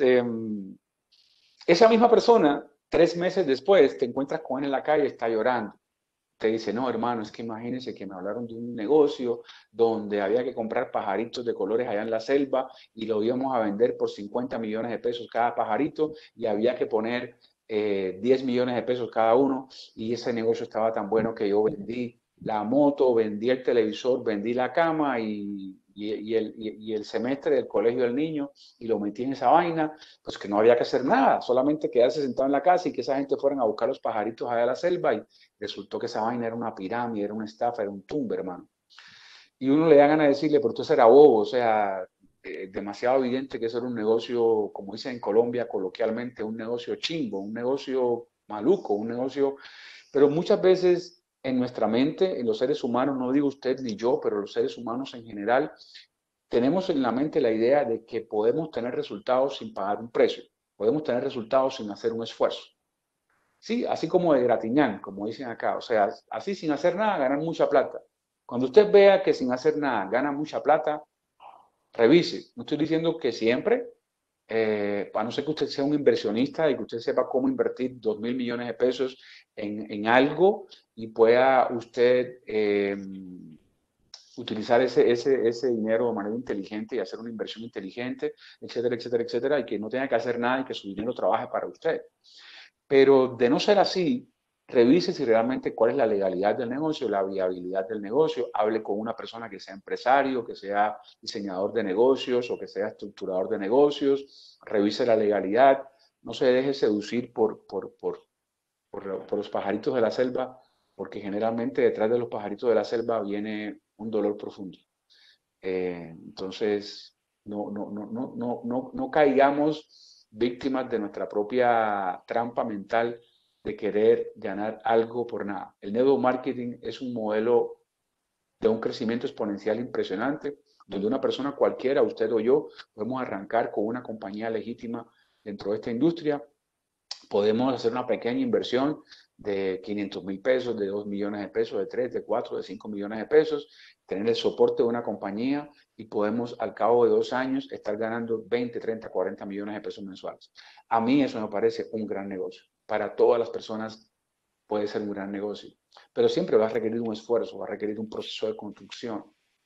esa misma persona, 3 meses después, te encuentras con él en la calle y está llorando. Te dice, no, hermano, es que imagínense que me hablaron de un negocio donde había que comprar pajaritos de colores allá en la selva y lo íbamos a vender por 50 millones de pesos cada pajarito y había que poner 10 millones de pesos cada uno y ese negocio estaba tan bueno que yo vendí la moto, vendí el televisor, vendí la cama y el semestre del colegio del niño y lo metí en esa vaina, pues que no había que hacer nada, solamente quedarse sentado en la casa y que esa gente fueran a buscar los pajaritos allá a la selva y resultó que esa vaina era una pirámide, era una estafa, era un tumbe, hermano. Y uno le da ganas de decirle, pero tú será bobo, o sea, demasiado evidente que eso era un negocio, como dicen en Colombia coloquialmente, un negocio chimbo, un negocio maluco, un negocio. Pero muchas veces en nuestra mente, en los seres humanos, no digo usted ni yo, pero los seres humanos en general, tenemos en la mente la idea de que podemos tener resultados sin pagar un precio, podemos tener resultados sin hacer un esfuerzo. Sí, así como de gratiñán, como dicen acá, o sea, así sin hacer nada ganan mucha plata. Cuando usted vea que sin hacer nada gana mucha plata, revise. No estoy diciendo que siempre, a no ser que usted sea un inversionista y que usted sepa cómo invertir 2.000 millones de pesos en algo y pueda usted utilizar ese dinero de manera inteligente y hacer una inversión inteligente, etcétera, etcétera, etcétera, y que no tenga que hacer nada y que su dinero trabaje para usted. Pero de no ser así, revise si realmente cuál es la legalidad del negocio, la viabilidad del negocio, hable con una persona que sea empresario, que sea diseñador de negocios o que sea estructurador de negocios, revise la legalidad, no se deje seducir por los pajaritos de la selva, porque generalmente detrás de los pajaritos de la selva viene un dolor profundo. Entonces, no caigamos víctimas de nuestra propia trampa mental de querer ganar algo por nada. El network marketing es un modelo de un crecimiento exponencial impresionante, donde una persona cualquiera, usted o yo, podemos arrancar con una compañía legítima dentro de esta industria. Podemos hacer una pequeña inversión de 500.000 pesos, de 2 millones de pesos, de 3, de 4, de 5 millones de pesos, tener el soporte de una compañía y podemos al cabo de 2 años estar ganando 20, 30, 40 millones de pesos mensuales. A mí eso me parece un gran negocio. Para todas las personas puede ser un gran negocio, pero siempre va a requerir un esfuerzo, va a requerir un proceso de construcción.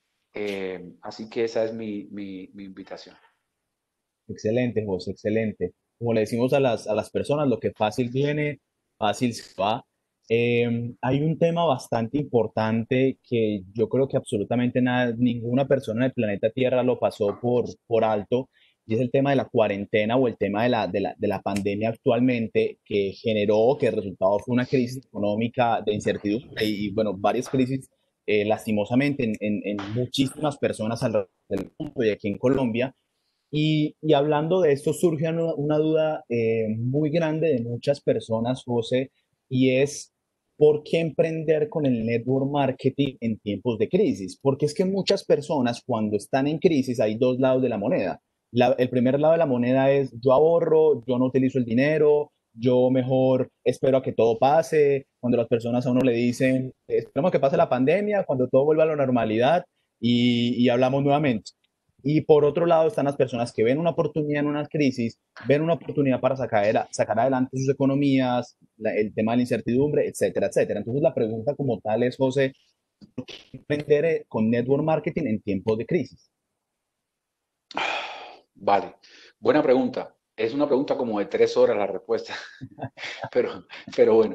Así que esa es mi invitación. Excelente, José, excelente. Como le decimos a las personas, lo que fácil viene, fácil se va. Hay un tema bastante importante que yo creo que absolutamente ninguna persona en el planeta Tierra lo pasó por alto, y es el tema de la cuarentena o el tema de la pandemia actualmente, que generó, que el resultado fue una crisis económica de incertidumbre y bueno, varias crisis lastimosamente en muchísimas personas alrededor del mundo y aquí en Colombia. Y hablando de esto, surge una duda muy grande de muchas personas, José, y es ¿por qué emprender con el network marketing en tiempos de crisis? Porque es que muchas personas cuando están en crisis hay dos lados de la moneda. El primer lado de la moneda es yo ahorro, yo no utilizo el dinero, yo mejor espero a que todo pase. Cuando las personas a uno le dicen, esperamos que pase la pandemia, cuando todo vuelva a la normalidad y hablamos nuevamente. Y por otro lado están las personas que ven una oportunidad en una crisis, ven una oportunidad para sacar adelante sus economías, el tema de la incertidumbre, etcétera, etcétera. Entonces la pregunta como tal es, José, ¿por qué emprender con network marketing en tiempos de crisis? Vale, buena pregunta. Es una pregunta como de 3 horas la respuesta, pero, pero bueno.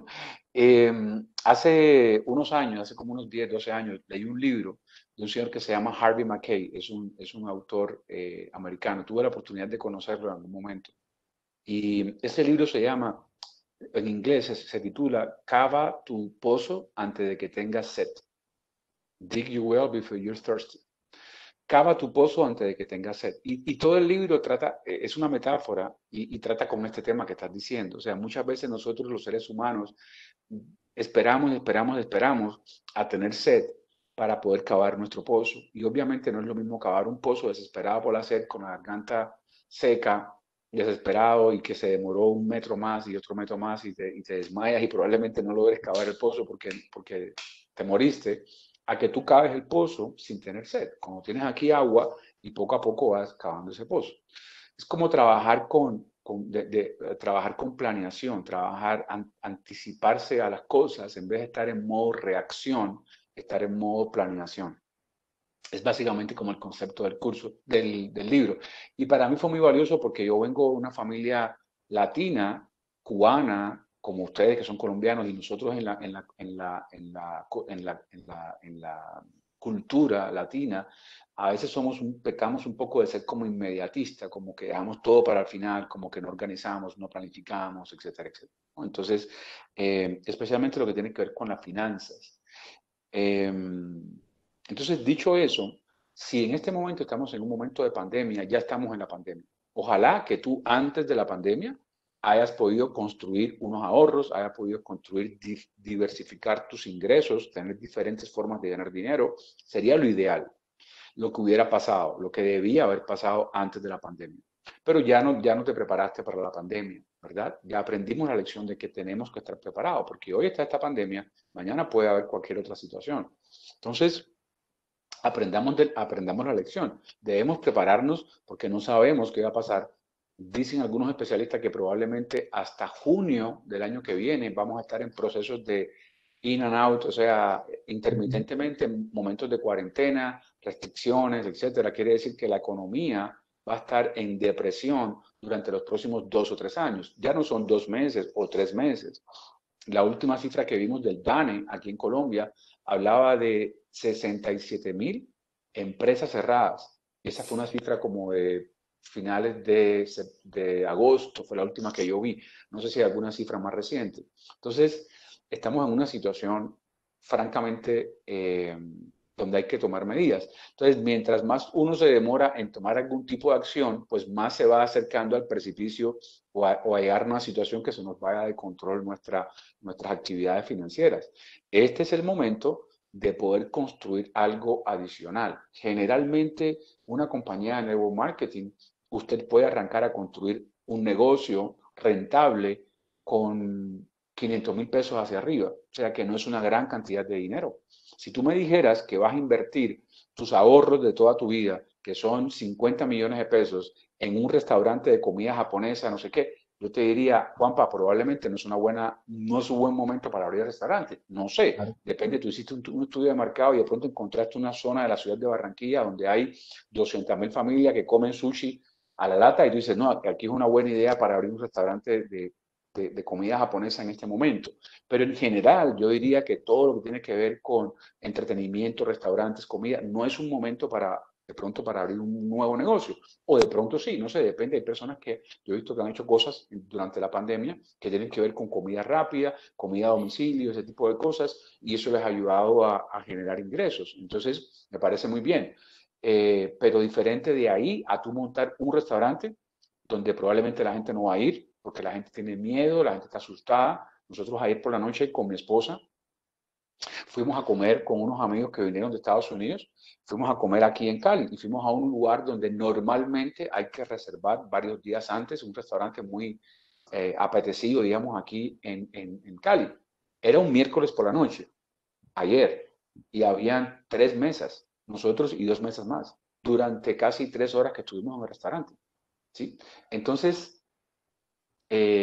Hace unos años, hace como unos 10, 12 años, leí un libro de un señor que se llama Harvey Mackay, es un autor americano. Tuve la oportunidad de conocerlo en algún momento. Y ese libro se llama, en inglés se titula Cava tu pozo antes de que tengas sed. Dig your well before you're thirsty. Cava tu pozo antes de que tengas sed. Y todo el libro trata, es una metáfora y trata con este tema que estás diciendo. O sea, muchas veces nosotros los seres humanos esperamos, esperamos, esperamos a tener sed para poder cavar nuestro pozo. Y obviamente no es lo mismo cavar un pozo desesperado por la sed, con la garganta seca, desesperado y que se demoró 1 metro más y otro metro más y te desmayas y probablemente no logres cavar el pozo porque te moriste, a que tú caves el pozo sin tener sed. Cuando tienes aquí agua y poco a poco vas cavando ese pozo. Es como trabajar trabajar con planeación, anticiparse a las cosas en vez de estar en modo reacción, estar en modo planeación. Es básicamente como el concepto del curso, del libro. Y para mí fue muy valioso porque yo vengo de una familia latina, cubana, como ustedes que son colombianos, y nosotros en la cultura latina, a veces pecamos un poco de ser como inmediatista, como que dejamos todo para el final, como que no organizamos, no planificamos, etcétera, etcétera, ¿no? Entonces, especialmente lo que tiene que ver con las finanzas. Entonces, dicho eso, si en este momento estamos en un momento de pandemia, ya estamos en la pandemia. Ojalá que tú antes de la pandemia hayas podido construir unos ahorros, hayas podido construir, diversificar tus ingresos, tener diferentes formas de ganar dinero. Sería lo ideal, lo que hubiera pasado, lo que debía haber pasado antes de la pandemia. Pero ya no te preparaste para la pandemia, ¿verdad? Ya aprendimos la lección de que tenemos que estar preparados, porque hoy está esta pandemia, mañana puede haber cualquier otra situación. Entonces, aprendamos la lección. Debemos prepararnos porque no sabemos qué va a pasar. Dicen algunos especialistas que probablemente hasta junio del año que viene vamos a estar en procesos de in and out, o sea, intermitentemente en momentos de cuarentena, restricciones, etcétera. Quiere decir que la economía va a estar en depresión durante los próximos 2 o 3 años. Ya no son 2 meses o 3 meses. La última cifra que vimos del DANE aquí en Colombia hablaba de 67.000 empresas cerradas. Esa fue una cifra como de finales de agosto, fue la última que yo vi. No sé si hay alguna cifra más reciente. Entonces, estamos en una situación francamente donde hay que tomar medidas. Entonces, mientras más uno se demora en tomar algún tipo de acción, pues más se va acercando al precipicio o a llegar a una situación que se nos vaya de control nuestras actividades financieras. Este es el momento de poder construir algo adicional. Generalmente, una compañía de network marketing, usted puede arrancar a construir un negocio rentable con 500.000 pesos hacia arriba, o sea que no es una gran cantidad de dinero. Si tú me dijeras que vas a invertir tus ahorros de toda tu vida, que son 50 millones de pesos, en un restaurante de comida japonesa, no sé qué, yo te diría, Juanpa, probablemente no es un buen momento para abrir el restaurante. No sé, Claro. depende, tú hiciste un estudio de mercado y de pronto encontraste una zona de la ciudad de Barranquilla donde hay 200.000 familias que comen sushi a la lata y tú dices, no, aquí es una buena idea para abrir un restaurante de comida japonesa en este momento. Pero en general, yo diría que todo lo que tiene que ver con entretenimiento, restaurantes, comida, no es un momento de pronto para abrir un nuevo negocio. O de pronto sí, no sé, depende. Hay personas que yo he visto que han hecho cosas durante la pandemia que tienen que ver con comida rápida, comida a domicilio, ese tipo de cosas, y eso les ha ayudado a generar ingresos. Entonces, me parece muy bien. Pero diferente de ahí a tú montar un restaurante donde probablemente la gente no va a ir porque la gente tiene miedo, la gente está asustada. Nosotros ayer por la noche con mi esposa fuimos a comer con unos amigos que vinieron de Estados Unidos, fuimos a comer aquí en Cali y fuimos a un lugar donde normalmente hay que reservar varios días antes, un restaurante muy apetecido, digamos, aquí en Cali. Era un miércoles por la noche, ayer, y habían 3 mesas, nosotros y 2 mesas más, durante casi 3 horas que estuvimos en el restaurante, ¿sí? Entonces,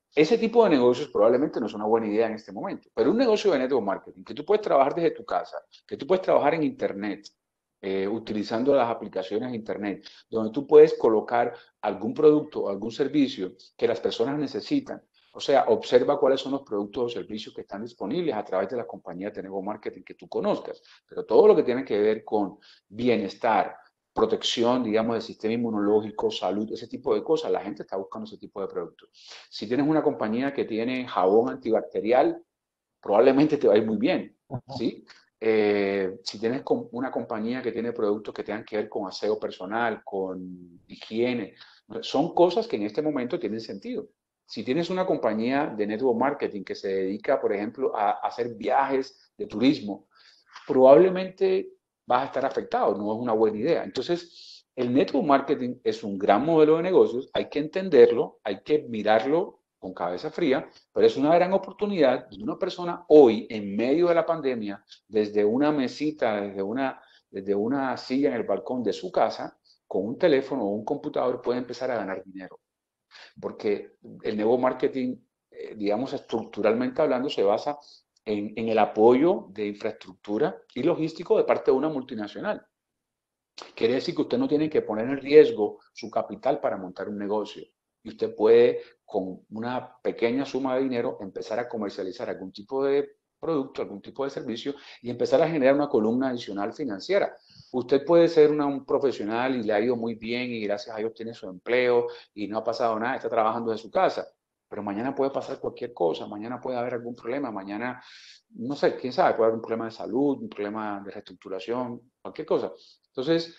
Ese tipo de negocios probablemente no es una buena idea en este momento, pero un negocio de network marketing, que tú puedes trabajar desde tu casa, que tú puedes trabajar en Internet, utilizando las aplicaciones de Internet, donde tú puedes colocar algún producto o algún servicio que las personas necesitan. O sea, observa cuáles son los productos o servicios que están disponibles a través de las compañías de network marketing que tú conozcas. Pero todo lo que tiene que ver con bienestar, protección, digamos, del sistema inmunológico, salud, ese tipo de cosas, la gente está buscando ese tipo de productos. Si tienes una compañía que tiene jabón antibacterial, probablemente te va a ir muy bien, ¿sí? Si tienes una compañía que tiene productos que tengan que ver con aseo personal, con higiene, son cosas que en este momento tienen sentido. Si tienes una compañía de network marketing que se dedica, por ejemplo, a hacer viajes de turismo, probablemente vas a estar afectado, no es una buena idea. Entonces, el network marketing es un gran modelo de negocios, hay que entenderlo, hay que mirarlo con cabeza fría, pero es una gran oportunidad de una persona hoy, en medio de la pandemia, desde una mesita, desde una silla en el balcón de su casa, con un teléfono o un computador, puede empezar a ganar dinero. Porque el nuevo marketing, digamos, estructuralmente hablando, se basa en el apoyo de infraestructura y logístico de parte de una multinacional. Quiere decir que usted no tiene que poner en riesgo su capital para montar un negocio. Y usted puede, con una pequeña suma de dinero, empezar a comercializar algún tipo de producto, algún tipo de servicio y empezar a generar una columna adicional financiera. Usted puede ser un profesional y le ha ido muy bien y gracias a Dios tiene su empleo y no ha pasado nada, está trabajando de su casa. Pero mañana puede pasar cualquier cosa, mañana puede haber algún problema, mañana, no sé, quién sabe, puede haber un problema de salud, un problema de reestructuración, cualquier cosa. Entonces,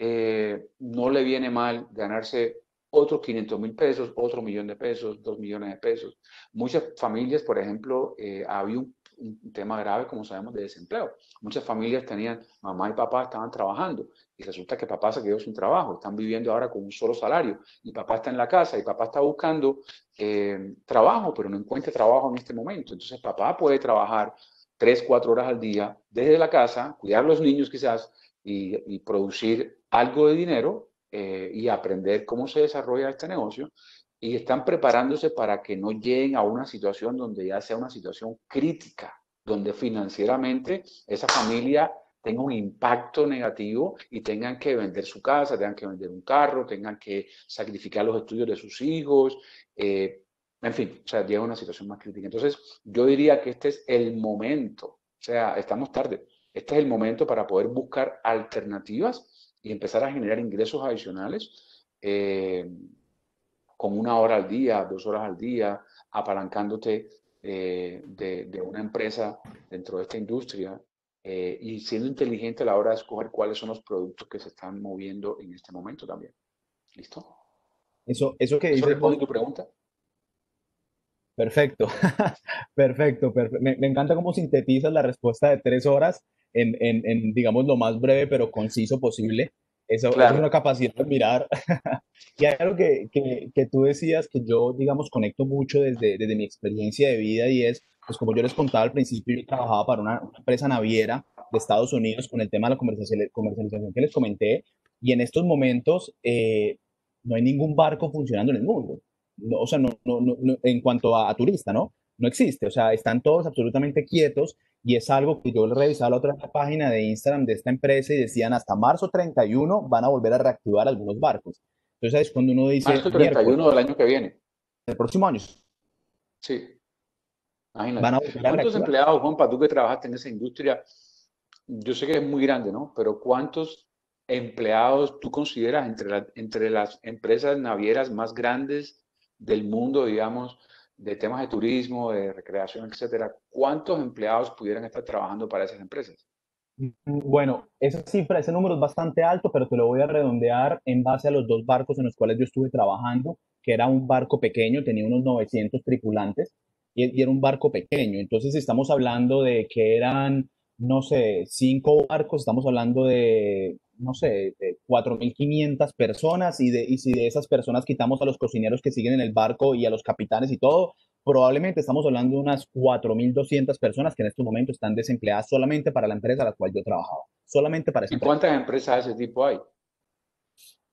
no le viene mal ganarse otros 500.000 pesos, otro millón de pesos, 2 millones de pesos. Muchas familias, por ejemplo, había un tema grave, como sabemos, de desempleo. Muchas familias tenían, mamá y papá estaban trabajando y resulta que papá se quedó sin trabajo, están viviendo ahora con un solo salario y papá está en la casa y papá está buscando trabajo, pero no encuentra trabajo en este momento. Entonces papá puede trabajar 3, 4 horas al día desde la casa, cuidar a los niños quizás y producir algo de dinero y aprender cómo se desarrolla este negocio y están preparándose para que no lleguen a una situación donde ya sea una situación crítica, donde financieramente esa familia tenga un impacto negativo y tengan que vender su casa, tengan que vender un carro, tengan que sacrificar los estudios de sus hijos, en fin, o sea, llega a una situación más crítica. Entonces, yo diría que este es el momento, o sea, estamos tarde, este es el momento para poder buscar alternativas y empezar a generar ingresos adicionales con 1 hora al día, 2 horas al día, apalancándote de una empresa dentro de esta industria y siendo inteligente a la hora de escoger cuáles son los productos que se están moviendo en este momento también. ¿Listo? Eso que ¿Eso dices responde vos, a tu pregunta? perfecto, perfecto, perfecto. Me encanta cómo sintetizas la respuesta de 3 horas en, digamos, lo más breve pero conciso posible. Eso es Claro. una capacidad de mirar. Y hay algo que tú decías que yo, digamos, conecto mucho desde mi experiencia de vida y es, pues como yo les contaba al principio, yo trabajaba para una empresa naviera de Estados Unidos con el tema de la comercialización que les comenté y en estos momentos no hay ningún barco funcionando en el mundo. No, o sea, en cuanto a turista, ¿no? No existe. O sea, están todos absolutamente quietos y es algo que yo revisaba la otra página de Instagram de esta empresa y decían hasta marzo 31 van a volver a reactivar algunos barcos. Entonces es cuando uno dice Marzo miércoles, 31 del año que viene. el próximo año Sí, van imagínate. a volver a ¿Cuántos reactivar. empleados, Juanpa, tú que trabajaste en esa industria? Yo sé que es muy grande, ¿no? Pero ¿cuántos empleados tú consideras entre las empresas navieras más grandes del mundo, digamos, de temas de turismo, de recreación, etcétera? ¿Cuántos empleados pudieran estar trabajando para esas empresas? Bueno, esa cifra, ese número es bastante alto, pero te lo voy a redondear en base a los dos barcos en los cuales yo estuve trabajando, que era un barco pequeño, tenía unos 900 tripulantes y era un barco pequeño. Entonces estamos hablando de que eran, no sé, 5 barcos, estamos hablando de, no sé, de 4.500 personas y si de esas personas quitamos a los cocineros que siguen en el barco y a los capitanes y todo, probablemente estamos hablando de unas 4.200 personas que en este momento están desempleadas solamente para la empresa a la cual yo trabajaba, solamente para esa ¿Y empresa. cuántas empresas de ese tipo hay?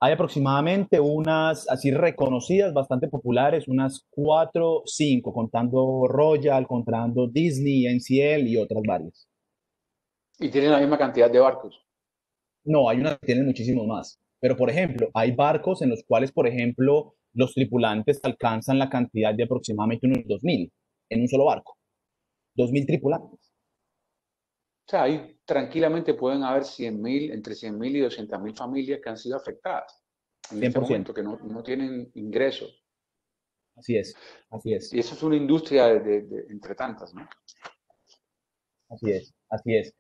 Hay aproximadamente unas así reconocidas, bastante populares, unas 4, 5, contando Royal, contando Disney, NCL y otras varias. Y tienen la misma cantidad de barcos. No, hay unas que tienen muchísimos más. Pero, por ejemplo, hay barcos en los cuales, por ejemplo, los tripulantes alcanzan la cantidad de aproximadamente unos 2.000 en un solo barco. 2.000 tripulantes. O sea, ahí tranquilamente pueden haber 100.000, entre 100.000 y 200.000 familias que han sido afectadas en este 100%. momento, que no tienen ingresos. Así es, así es, Y eso es una industria entre tantas, ¿no? así es, así es.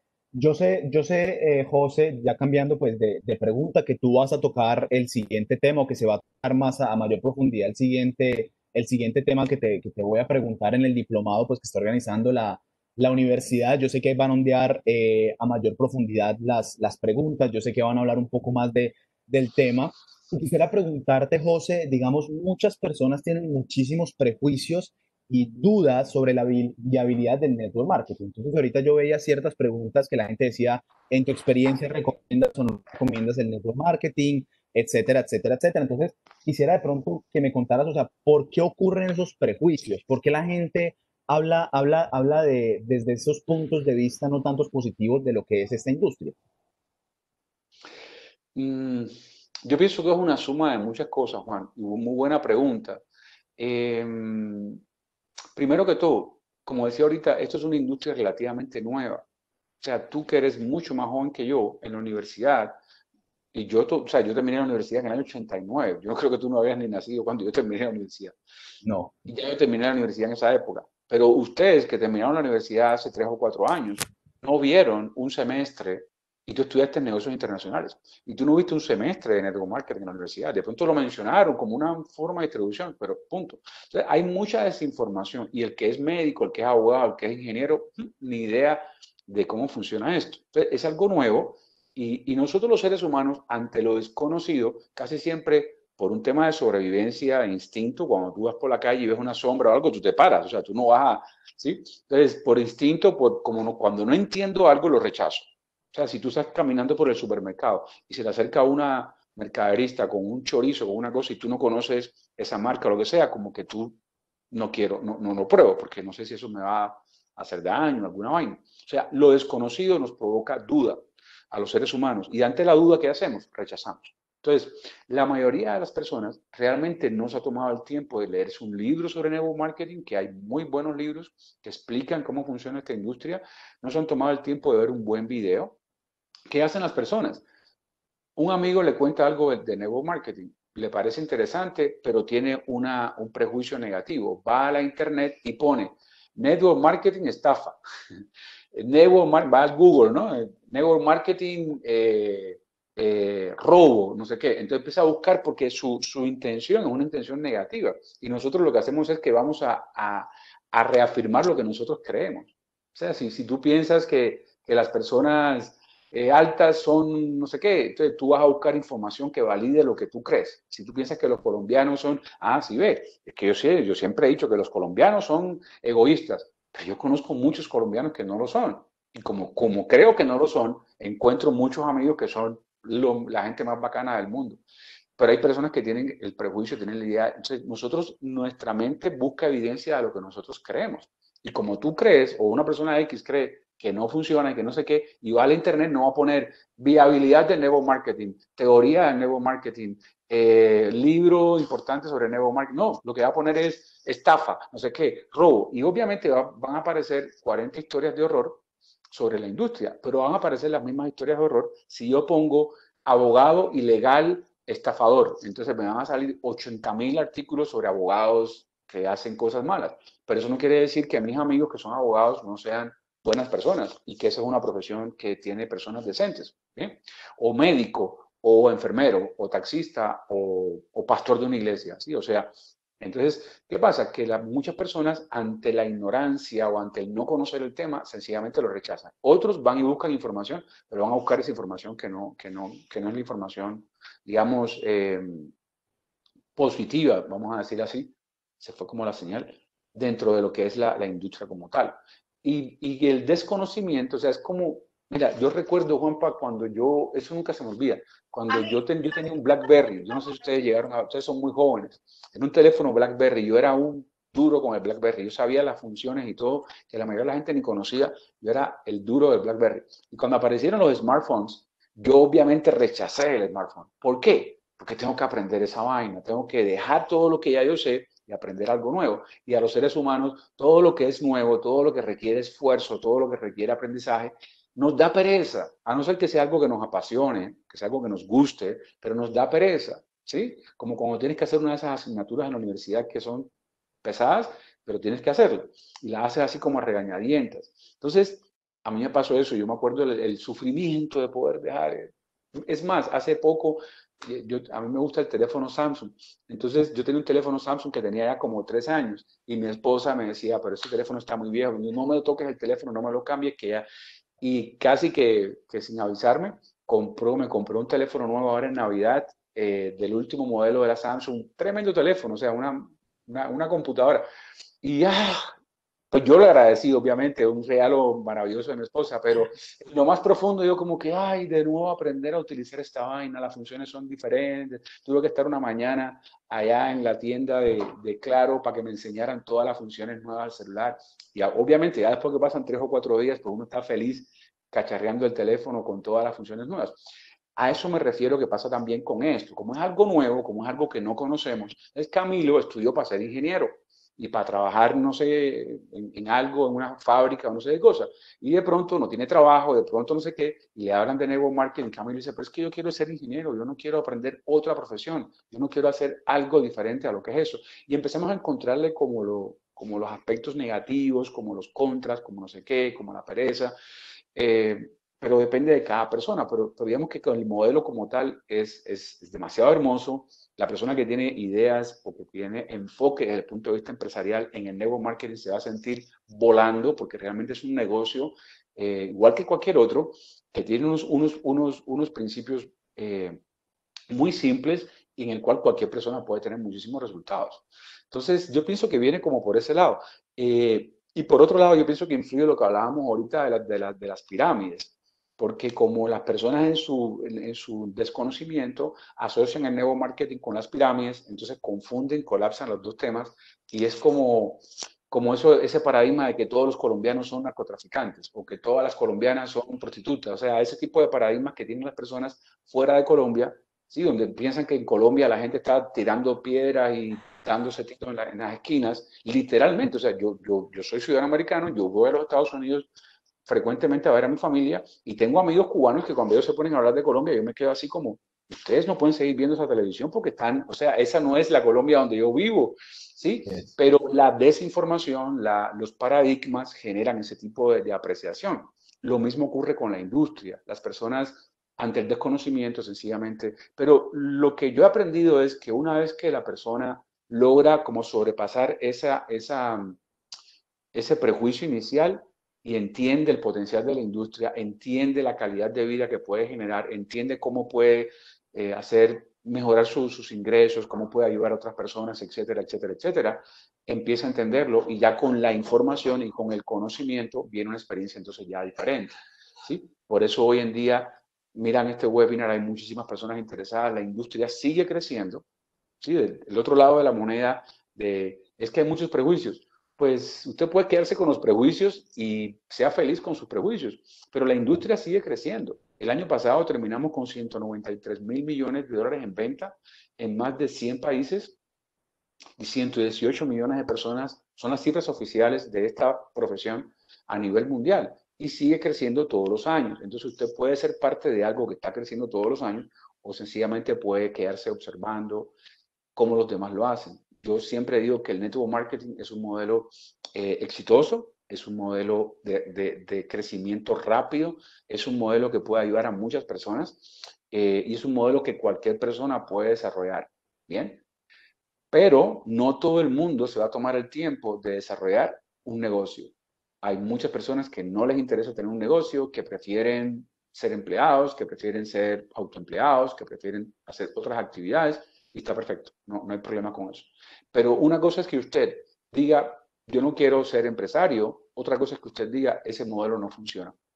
José, ya cambiando pues de pregunta, que tú vas a tocar el siguiente tema o que se va a tocar más a mayor profundidad el siguiente tema que te voy a preguntar en el diplomado pues que está organizando la universidad. Yo sé que van a ondear a mayor profundidad las preguntas, yo sé que van a hablar un poco más del tema. Y quisiera preguntarte, José, digamos, muchas personas tienen muchísimos prejuicios y dudas sobre la viabilidad del network marketing. Entonces, ahorita yo veía ciertas preguntas que la gente decía, en tu experiencia, ¿recomiendas o no recomiendas el network marketing? Etcétera, etcétera, etcétera. Entonces, quisiera de pronto que me contaras, o sea, ¿por qué ocurren esos prejuicios? ¿Por qué la gente habla desde esos puntos de vista no tantos positivos de lo que es esta industria? Mm, yo pienso que es una suma de muchas cosas, Juan, y muy buena pregunta. Em, Primero que todo, como decía ahorita, esto es una industria relativamente nueva. O sea, tú que eres mucho más joven que yo en la universidad, y o sea, yo terminé la universidad en el año 89. Yo no creo que tú no habías ni nacido cuando yo terminé la universidad. No, Y ya yo terminé la universidad en esa época. Pero ustedes que terminaron la universidad hace 3 o 4 años, no vieron un semestre, y tú estudiaste negocios internacionales, y tú no viste un semestre de network marketing en la universidad. De pronto lo mencionaron como una forma de distribución, pero punto. Entonces, hay mucha desinformación, y el que es médico, el que es abogado, el que es ingeniero, ni idea de cómo funciona esto. Entonces, es algo nuevo, y nosotros los seres humanos, ante lo desconocido, casi siempre por un tema de sobrevivencia e instinto, cuando tú vas por la calle y ves una sombra o algo, tú te paras, o sea, tú no vas a, ¿sí? Entonces, por instinto, como cuando no entiendo algo, lo rechazo. O sea, si tú estás caminando por el supermercado y se te acerca una mercaderista con un chorizo, con una cosa, y tú no conoces esa marca o lo que sea, como que tú no quiero, no lo pruebo, porque no sé si eso me va a hacer daño, alguna vaina. O sea, lo desconocido nos provoca duda a los seres humanos, y ante la duda, ¿qué hacemos? Rechazamos. Entonces, la mayoría de las personas realmente no se ha tomado el tiempo de leerse un libro sobre network marketing, que hay muy buenos libros que explican cómo funciona esta industria. No se han tomado el tiempo de ver un buen video. ¿Qué hacen las personas? Un amigo le cuenta algo de network marketing, le parece interesante, pero tiene un prejuicio negativo. Va a la internet y pone network marketing estafa. Va a Google, ¿no? Network marketing robo, no sé qué. Entonces empieza a buscar porque su intención es una intención negativa. Y nosotros lo que hacemos es que vamos a reafirmar lo que nosotros creemos. O sea, si tú piensas que las personas altas son no sé qué, entonces tú vas a buscar información que valide lo que tú crees. Si tú piensas que los colombianos son, sí ve, es que yo siempre he dicho que los colombianos son egoístas, pero yo conozco muchos colombianos que no lo son. Y como creo que no lo son, encuentro muchos amigos que son la gente más bacana del mundo. Pero hay personas que tienen el prejuicio, tienen la idea. Entonces, nuestra mente busca evidencia de lo que nosotros creemos. Y como tú crees, o una persona X cree que no funciona y que no sé qué, y va a la internet, no va a poner viabilidad del network marketing, teoría del network marketing, libro importante sobre network marketing. No, lo que va a poner es estafa, no sé qué, robo. Y obviamente van a aparecer 40 historias de horror sobre la industria, pero van a aparecer las mismas historias de horror si yo pongo abogado ilegal estafador. Entonces me van a salir 80.000 artículos sobre abogados que hacen cosas malas. Pero eso no quiere decir que mis amigos que son abogados no sean buenas personas y que esa es una profesión que tiene personas decentes. ¿Bien? O médico, o enfermero, o taxista, o pastor de una iglesia. ¿Sí? O sea, entonces, ¿qué pasa? Que muchas personas ante la ignorancia o ante el no conocer el tema, sencillamente lo rechazan. Otros van y buscan información, pero van a buscar esa información que no es la información, digamos, positiva, vamos a decir así, se fue como la señal, dentro de lo que es la industria como tal. Y el desconocimiento, o sea, es como Mira, yo recuerdo, Juanpa, cuando eso nunca se me olvida, cuando yo tenía un BlackBerry, yo no sé si ustedes ustedes son muy jóvenes, en un teléfono BlackBerry, yo era un duro con el BlackBerry, yo sabía las funciones y todo, que la mayoría de la gente ni conocía, yo era el duro del BlackBerry. Y cuando aparecieron los smartphones, yo obviamente rechacé el smartphone. ¿Por qué? Porque tengo que aprender esa vaina, tengo que dejar todo lo que ya yo sé y aprender algo nuevo. Y a los seres humanos, todo lo que es nuevo, todo lo que requiere esfuerzo, todo lo que requiere aprendizaje, nos da pereza, a no ser que sea algo que nos apasione, que sea algo que nos guste, pero nos da pereza, ¿sí? Como cuando tienes que hacer una de esas asignaturas en la universidad que son pesadas, pero tienes que hacerlo. Y la haces así como a regañadientas. Entonces, a mí me pasó eso, yo me acuerdo el sufrimiento de poder dejar. Es más, hace poco, a mí me gusta el teléfono Samsung. Entonces, yo tenía un teléfono Samsung que tenía ya como 3 años y mi esposa me decía, pero ese teléfono está muy viejo, no me lo toques el teléfono, no me lo cambies, que ya y casi que sin avisarme, me compró un teléfono nuevo ahora en Navidad, del último modelo de la Samsung, tremendo teléfono, o sea, una computadora. Y pues yo le agradecí, obviamente, un regalo maravilloso de mi esposa, pero en lo más profundo yo como que, ay, de nuevo aprender a utilizar esta vaina, las funciones son diferentes. Tuve que estar una mañana allá en la tienda de Claro para que me enseñaran todas las funciones nuevas del celular. Y obviamente ya después que pasan 3 o 4 días, pues uno está feliz cacharreando el teléfono con todas las funciones nuevas. A eso me refiero que pasa también con esto. Como es algo nuevo, como es algo que no conocemos, es Camilo estudió para ser ingeniero y para trabajar, no sé, en algo, en una fábrica o no sé de cosas. Y de pronto no tiene trabajo, de pronto no sé qué, y le hablan de network marketing. Camilo dice, pero es que yo quiero ser ingeniero, yo no quiero aprender otra profesión, yo no quiero hacer algo diferente a lo que es eso. Y empezamos a encontrarle como los aspectos negativos, como los contras, como no sé qué, como la pereza. Pero depende de cada persona, pero digamos que con el modelo como tal es demasiado hermoso. La persona que tiene ideas o que tiene enfoque desde el punto de vista empresarial en el network marketing se va a sentir volando porque realmente es un negocio, igual que cualquier otro, que tiene unos principios muy simples y en el cual cualquier persona puede tener muchísimos resultados. Entonces, yo pienso que viene como por ese lado. Y por otro lado, yo pienso que influye lo que hablábamos ahorita de las pirámides, porque como las personas en su desconocimiento asocian el nuevo marketing con las pirámides, entonces confunden, colapsan los dos temas y es como ese paradigma de que todos los colombianos son narcotraficantes o que todas las colombianas son prostitutas, o sea, ese tipo de paradigmas que tienen las personas fuera de Colombia, ¿sí? Donde piensan que en Colombia la gente está tirando piedras y dándose tiros en las esquinas, literalmente, o sea, yo soy ciudadano americano, yo voy a los Estados Unidos frecuentemente a ver a mi familia y tengo amigos cubanos que cuando ellos se ponen a hablar de Colombia, yo me quedo así como, ustedes no pueden seguir viendo esa televisión porque están, o sea, esa no es la Colombia donde yo vivo, ¿sí? Yes. Pero la desinformación, los paradigmas generan ese tipo de apreciación. Lo mismo ocurre con la industria. Las personas ante el desconocimiento sencillamente, pero lo que yo he aprendido es que una vez que la persona logra como sobrepasar ese prejuicio inicial y entiende el potencial de la industria, entiende la calidad de vida que puede generar, entiende cómo puede hacer mejorar sus ingresos, cómo puede ayudar a otras personas, etcétera, etcétera, etcétera, empieza a entenderlo y ya con la información y con el conocimiento viene una experiencia entonces ya diferente, ¿sí? Por eso hoy en día, miran este webinar, hay muchísimas personas interesadas, la industria sigue creciendo, ¿sí? El otro lado de la moneda es que hay muchos prejuicios. Pues usted puede quedarse con los prejuicios y sea feliz con sus prejuicios, pero la industria sigue creciendo. El año pasado terminamos con 193 mil millones de dólares en venta en más de 100 países y 118 millones de personas son las cifras oficiales de esta profesión a nivel mundial y sigue creciendo todos los años. Entonces usted puede ser parte de algo que está creciendo todos los años o sencillamente puede quedarse observando cómo los demás lo hacen. Yo siempre digo que el network marketing es un modelo exitoso, es un modelo de crecimiento rápido, es un modelo que puede ayudar a muchas personas y es un modelo que cualquier persona puede desarrollar. Bien, pero no todo el mundo se va a tomar el tiempo de desarrollar un negocio. Hay muchas personas que no les interesa tener un negocio, que prefieren ser empleados, que prefieren ser autoempleados, que prefieren hacer otras actividades y está perfecto, no hay problema con eso. Pero una cosa es que usted diga, yo no quiero ser empresario, otra cosa es que usted diga, ese modelo no funciona.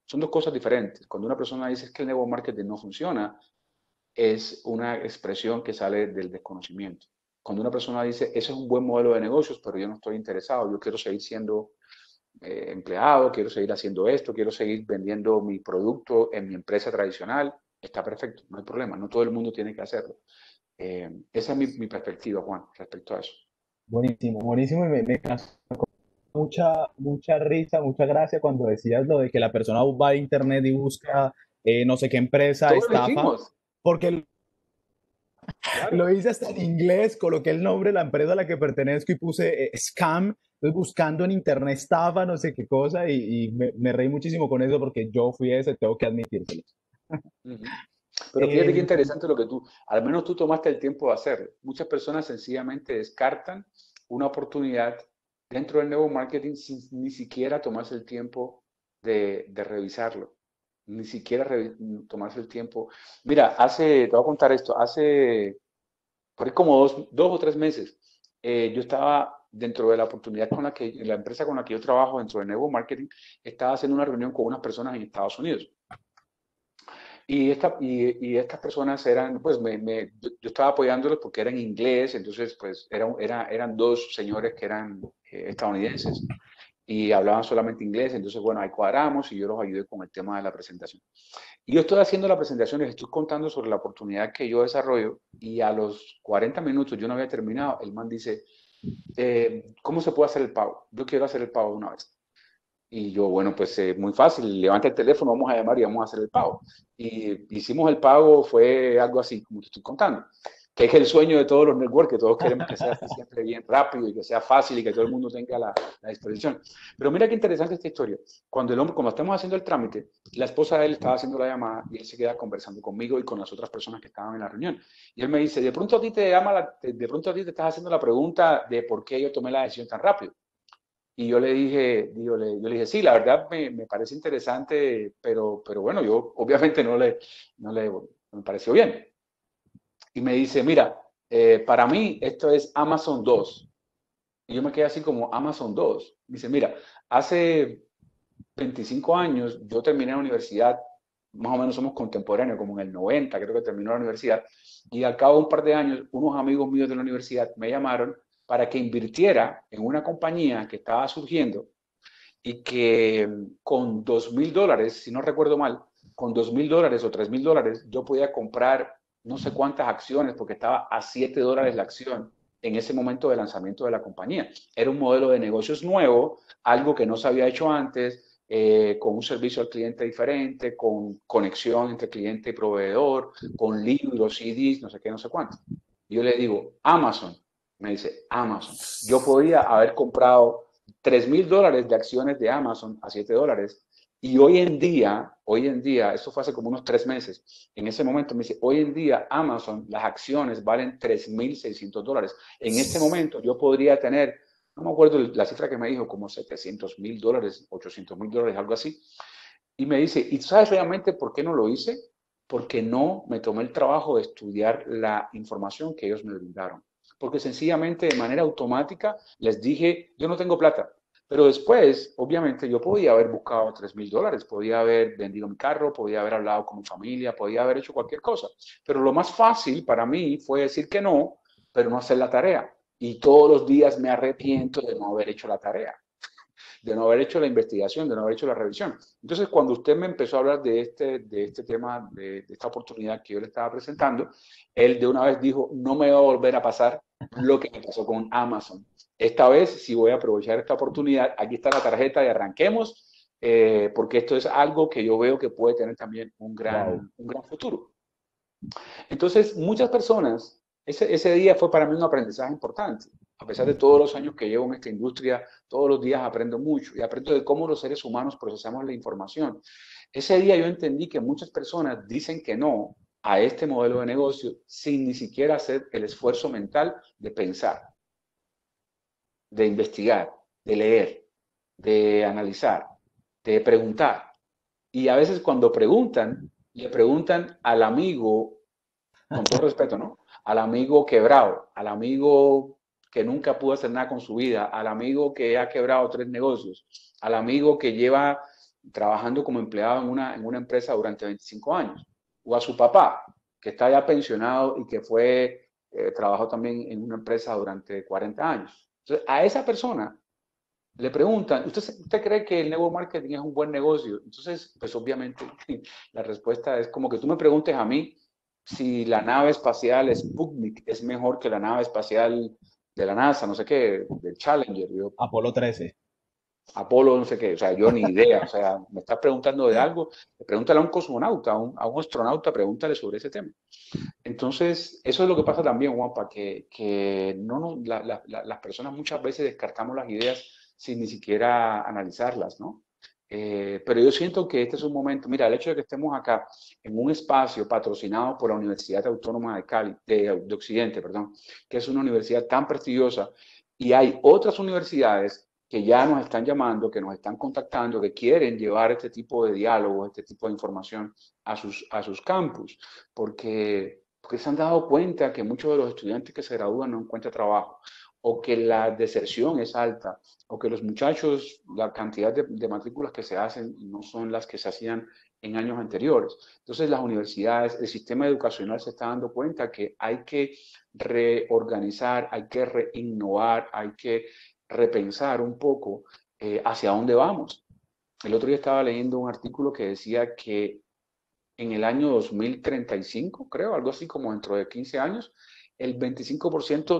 Son dos cosas diferentes. Cuando una persona dice que el network marketing no funciona, es una expresión que sale del desconocimiento. Cuando una persona dice, ese es un buen modelo de negocios, pero yo no estoy interesado, yo quiero seguir siendo empleado, quiero seguir haciendo esto, quiero seguir vendiendo mi producto en mi empresa tradicional, está perfecto, no hay problema, no todo el mundo tiene que hacerlo. Esa es mi perspectiva, Juan, respecto a eso. Buenísimo, buenísimo y me causó mucha risa, mucha gracia cuando decías lo de que la persona va a internet y busca no sé qué empresa Todos lo estafa, hicimos, porque lo claro. hice hasta en inglés, coloqué el nombre de la empresa a la que pertenezco y puse scam, estoy buscando en internet estafa, no sé qué cosa, y me reí muchísimo con eso porque yo fui ese, tengo que admitírselo. Ujú. Pero fíjate qué Eh, interesante lo que al menos tú tomaste el tiempo de hacerlo. Muchas personas sencillamente descartan una oportunidad dentro del nuevo marketing sin ni siquiera tomarse el tiempo de revisarlo, ni siquiera tomarse el tiempo. Mira, te voy a contar esto, por ahí como 2 o 3 meses, yo estaba dentro de la oportunidad la empresa con la que yo trabajo dentro del nuevo marketing, estaba haciendo una reunión con unas personas en Estados Unidos. Y estas personas eran, pues yo estaba apoyándolos porque eran inglés, entonces pues eran dos señores que eran estadounidenses y hablaban solamente inglés, entonces bueno, ahí cuadramos y yo los ayudé con el tema de la presentación. Y yo estoy haciendo la presentación, les estoy contando sobre la oportunidad que yo desarrollo y a los 40 minutos yo no había terminado, el man dice, ¿cómo se puede hacer el pago? Yo quiero hacer el pago de una vez. Y yo, bueno, pues muy fácil, levanta el teléfono, vamos a llamar y vamos a hacer el pago. Y hicimos el pago, fue algo así, como te estoy contando, que es el sueño de todos los networks, que todos queremos que sea así siempre bien rápido y que sea fácil y que todo el mundo tenga la disposición. Pero mira qué interesante esta historia. Cuando el hombre, cuando estamos haciendo el trámite, la esposa de él estaba haciendo la llamada y él se queda conversando conmigo y con las otras personas que estaban en la reunión. Y él me dice, de pronto a ti de pronto a ti te estás haciendo la pregunta de por qué yo tomé la decisión tan rápido. Y yo le dije, yo le dije, sí, la verdad me parece interesante, pero bueno, yo obviamente no le me pareció bien. Y me dice, mira, para mí esto es Amazon 2. Y yo me quedé así como Amazon 2. Dice, mira, hace 25 años yo terminé la universidad, más o menos somos contemporáneos, como en el 90 creo que terminó la universidad, y al cabo de un par de años, unos amigos míos de la universidad me llamaron para que invirtiera en una compañía que estaba surgiendo y que con $2.000, si no recuerdo mal, con $2.000 o $3.000, yo podía comprar no sé cuántas acciones porque estaba a $7 la acción en ese momento de lanzamiento de la compañía. Era un modelo de negocios nuevo, algo que no se había hecho antes, con un servicio al cliente diferente, con conexión entre cliente y proveedor, con libros, CDs, no sé qué, no sé cuánto. Yo le digo, Amazon, me dice, Amazon. Yo podía haber comprado $3.000 de acciones de Amazon a $7. Y hoy en día, eso fue hace como unos 3 meses, en ese momento me dice, hoy en día Amazon, las acciones valen $3.600. En este momento yo podría tener, no me acuerdo la cifra que me dijo, como $700.000, $800.000, algo así. Y me dice, ¿y sabes realmente por qué no lo hice? Porque no me tomé el trabajo de estudiar la información que ellos me brindaron. Porque sencillamente de manera automática les dije, yo no tengo plata. Pero después, obviamente, yo podía haber buscado $3.000, podía haber vendido mi carro, podía haber hablado con mi familia, podía haber hecho cualquier cosa. Pero lo más fácil para mí fue decir que no, pero no hacer la tarea. Y todos los días me arrepiento de no haber hecho la tarea, de no haber hecho la investigación, de no haber hecho la revisión. Entonces, cuando usted me empezó a hablar de este tema, de esta oportunidad que yo le estaba presentando, él de una vez dijo, no me va a volver a pasar lo que me pasó con Amazon. Esta vez sí voy a aprovechar esta oportunidad. Aquí está la tarjeta y arranquemos, porque esto es algo que yo veo que puede tener también un wow. gran futuro. Entonces, muchas personas, ese día fue para mí un aprendizaje importante. A pesar de todos los años que llevo en esta industria, todos los días aprendo mucho y aprendo de cómo los seres humanos procesamos la información. Ese día yo entendí que muchas personas dicen que no a este modelo de negocio sin ni siquiera hacer el esfuerzo mental de pensar, de investigar, de leer, de analizar, de preguntar. Y a veces cuando preguntan, le preguntan al amigo, con todo respeto, ¿no? Al amigo quebrado, al amigo que nunca pudo hacer nada con su vida, al amigo que ha quebrado 3 negocios, al amigo que lleva trabajando como empleado en una empresa durante 25 años, o a su papá, que está ya pensionado y que trabajó también en una empresa durante 40 años. Entonces, a esa persona le preguntan, ¿usted cree que el network marketing es un buen negocio? Entonces, pues obviamente la respuesta es como que tú me preguntes a mí si la nave espacial Sputnik es mejor que la nave espacial de la NASA, no sé qué, del Challenger. Yo, Apolo 13. Apolo, no sé qué, o sea, yo ni idea, o sea, me estás preguntando de algo, pregúntale a un cosmonauta, a un astronauta, pregúntale sobre ese tema. Entonces, eso es lo que pasa también, Juanpa, que no, las personas muchas veces descartamos las ideas sin ni siquiera analizarlas, ¿no? Pero yo siento que este es un momento, mira, el hecho de que estemos acá en un espacio patrocinado por la Universidad Autónoma de Cali, de Occidente, perdón, que es una universidad tan prestigiosa, y hay otras universidades que ya nos están llamando, que nos están contactando, que quieren llevar este tipo de diálogo, este tipo de información a sus campus, porque se han dado cuenta que muchos de los estudiantes que se gradúan no encuentran trabajo, o que la deserción es alta, o que los muchachos, la cantidad de matrículas que se hacen no son las que se hacían en años anteriores. Entonces las universidades, el sistema educacional se está dando cuenta que hay que reorganizar, hay que reinnovar, hay que repensar un poco hacia dónde vamos. El otro día estaba leyendo un artículo que decía que en el año 2035, creo, algo así como dentro de 15 años, el 25%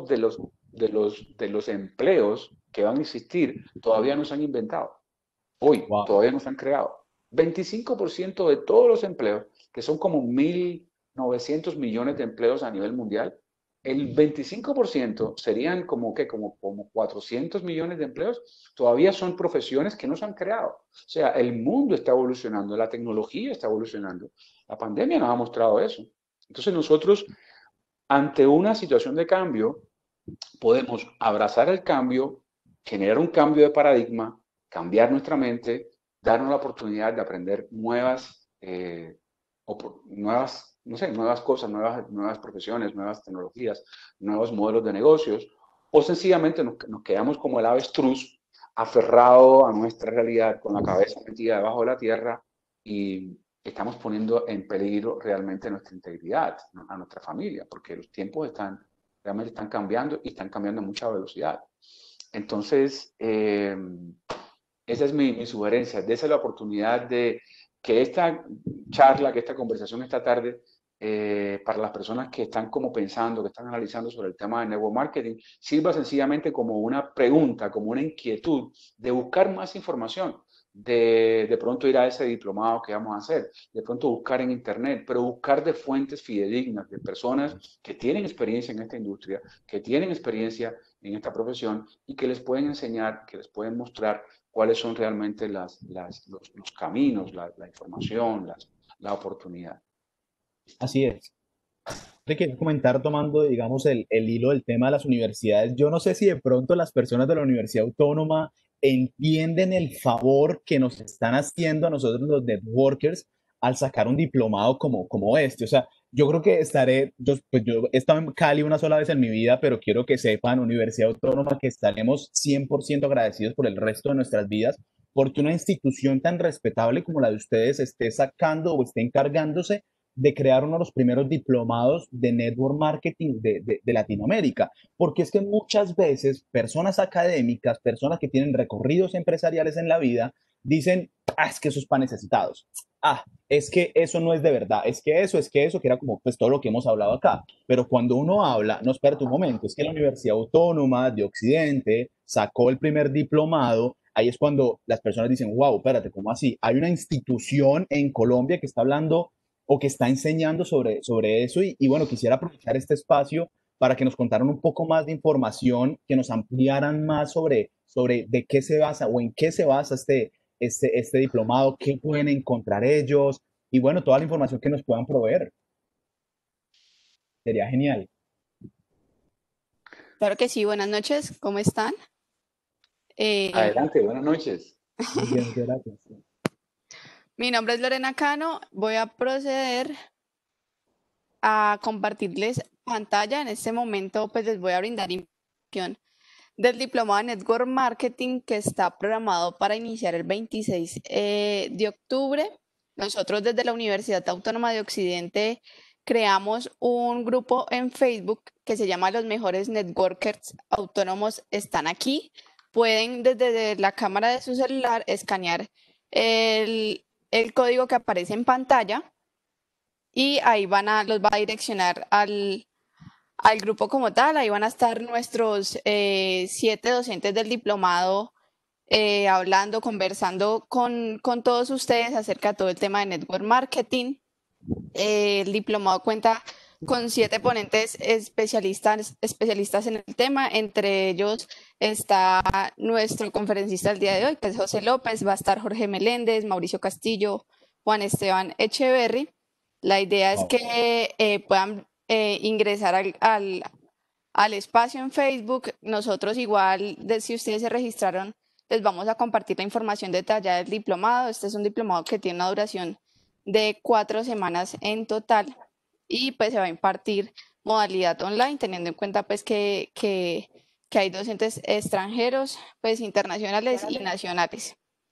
de los empleos que van a existir todavía no se han inventado. Hoy Wow. todavía no se han creado. 25% de todos los empleos, que son como 1.900 millones de empleos a nivel mundial, el 25% serían como 400 millones de empleos, todavía son profesiones que no se han creado. O sea, el mundo está evolucionando, la tecnología está evolucionando. La pandemia nos ha mostrado eso. Entonces nosotros, ante una situación de cambio, podemos abrazar el cambio, generar un cambio de paradigma, cambiar nuestra mente, darnos la oportunidad de aprender no sé, nuevas cosas, nuevas profesiones, nuevas tecnologías, nuevos modelos de negocios, o sencillamente nos quedamos como el avestruz aferrado a nuestra realidad con la cabeza metida debajo de la tierra y estamos poniendo en peligro realmente nuestra integridad, a nuestra familia, porque los tiempos realmente están cambiando y están cambiando a mucha velocidad. Entonces, esa es mi sugerencia, dése la oportunidad de que esta charla, que esta conversación esta tarde, para las personas que están como pensando, que están analizando sobre el tema de network marketing, sirva sencillamente como una pregunta, como una inquietud de buscar más información, de pronto ir a ese diplomado que vamos a hacer, de pronto buscar en internet, pero buscar de fuentes fidedignas, de personas que tienen experiencia en esta industria, que tienen experiencia en esta profesión y que les pueden enseñar, que les pueden mostrar cuáles son realmente los caminos, la información, la oportunidad. Así es. Te quería comentar tomando, digamos, el hilo del tema de las universidades. Yo no sé si de pronto las personas de la Universidad Autónoma entienden el favor que nos están haciendo a nosotros los networkers al sacar un diplomado como este. O sea, yo creo que yo he estado en Cali una sola vez en mi vida, pero quiero que sepan, Universidad Autónoma, que estaremos 100% agradecidos por el resto de nuestras vidas, porque una institución tan respetable como la de ustedes esté sacando o esté encargándose de crear uno de los primeros diplomados de network marketing de Latinoamérica, porque es que muchas veces personas académicas, personas que tienen recorridos empresariales en la vida, dicen, es que eso es para necesitados, es que eso no es de verdad, es que eso, que era como pues todo lo que hemos hablado acá, pero cuando uno habla, no, espérate un momento, es que la Universidad Autónoma de Occidente sacó el primer diplomado, ahí es cuando las personas dicen, wow, espérate, ¿cómo así? Hay una institución en Colombia que está hablando o que está enseñando sobre eso. Y bueno, quisiera aprovechar este espacio para que nos contaran un poco más de información, que nos ampliaran más sobre de qué se basa o en qué se basa este diplomado, qué pueden encontrar ellos y bueno, toda la información que nos puedan proveer. Sería genial. Claro que sí, buenas noches, ¿cómo están? Eh, Adelante, buenas noches. Muy bien, muchas gracias. Mi nombre es Lorena Cano, voy a proceder a compartirles pantalla. En este momento pues les voy a brindar información del Diplomado de Network Marketing que está programado para iniciar el 26 de octubre. Nosotros desde la Universidad Autónoma de Occidente creamos un grupo en Facebook que se llama Los Mejores Networkers Autónomos Están Aquí. Pueden desde la cámara de su celular escanear el código que aparece en pantalla y ahí los va a direccionar al grupo como tal. Ahí van a estar nuestros 7 docentes del diplomado hablando, conversando con todos ustedes acerca de todo el tema de network marketing. El diplomado cuenta con 7 ponentes especialistas en el tema. Entre ellos está nuestro conferencista del día de hoy, que es José López. Va a estar Jorge Meléndez, Mauricio Castillo, Juan Esteban Echeverry. La idea es que puedan ingresar al espacio en Facebook. Nosotros igual, si ustedes se registraron, les vamos a compartir la información detallada del diplomado. Este es un diplomado que tiene una duración de 4 semanas en total y pues se va a impartir modalidad online, teniendo en cuenta pues que hay docentes extranjeros, pues internacionales y nacionales.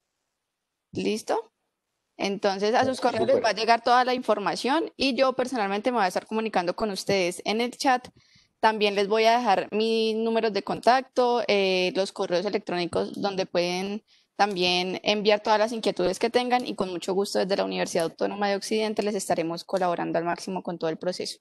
¿Listo? Entonces a sus correos les va a llegar toda la información y yo personalmente me voy a estar comunicando con ustedes en el chat. También les voy a dejar mis números de contacto, los correos electrónicos donde pueden también enviar todas las inquietudes que tengan y con mucho gusto desde la Universidad Autónoma de Occidente les estaremos colaborando al máximo con todo el proceso.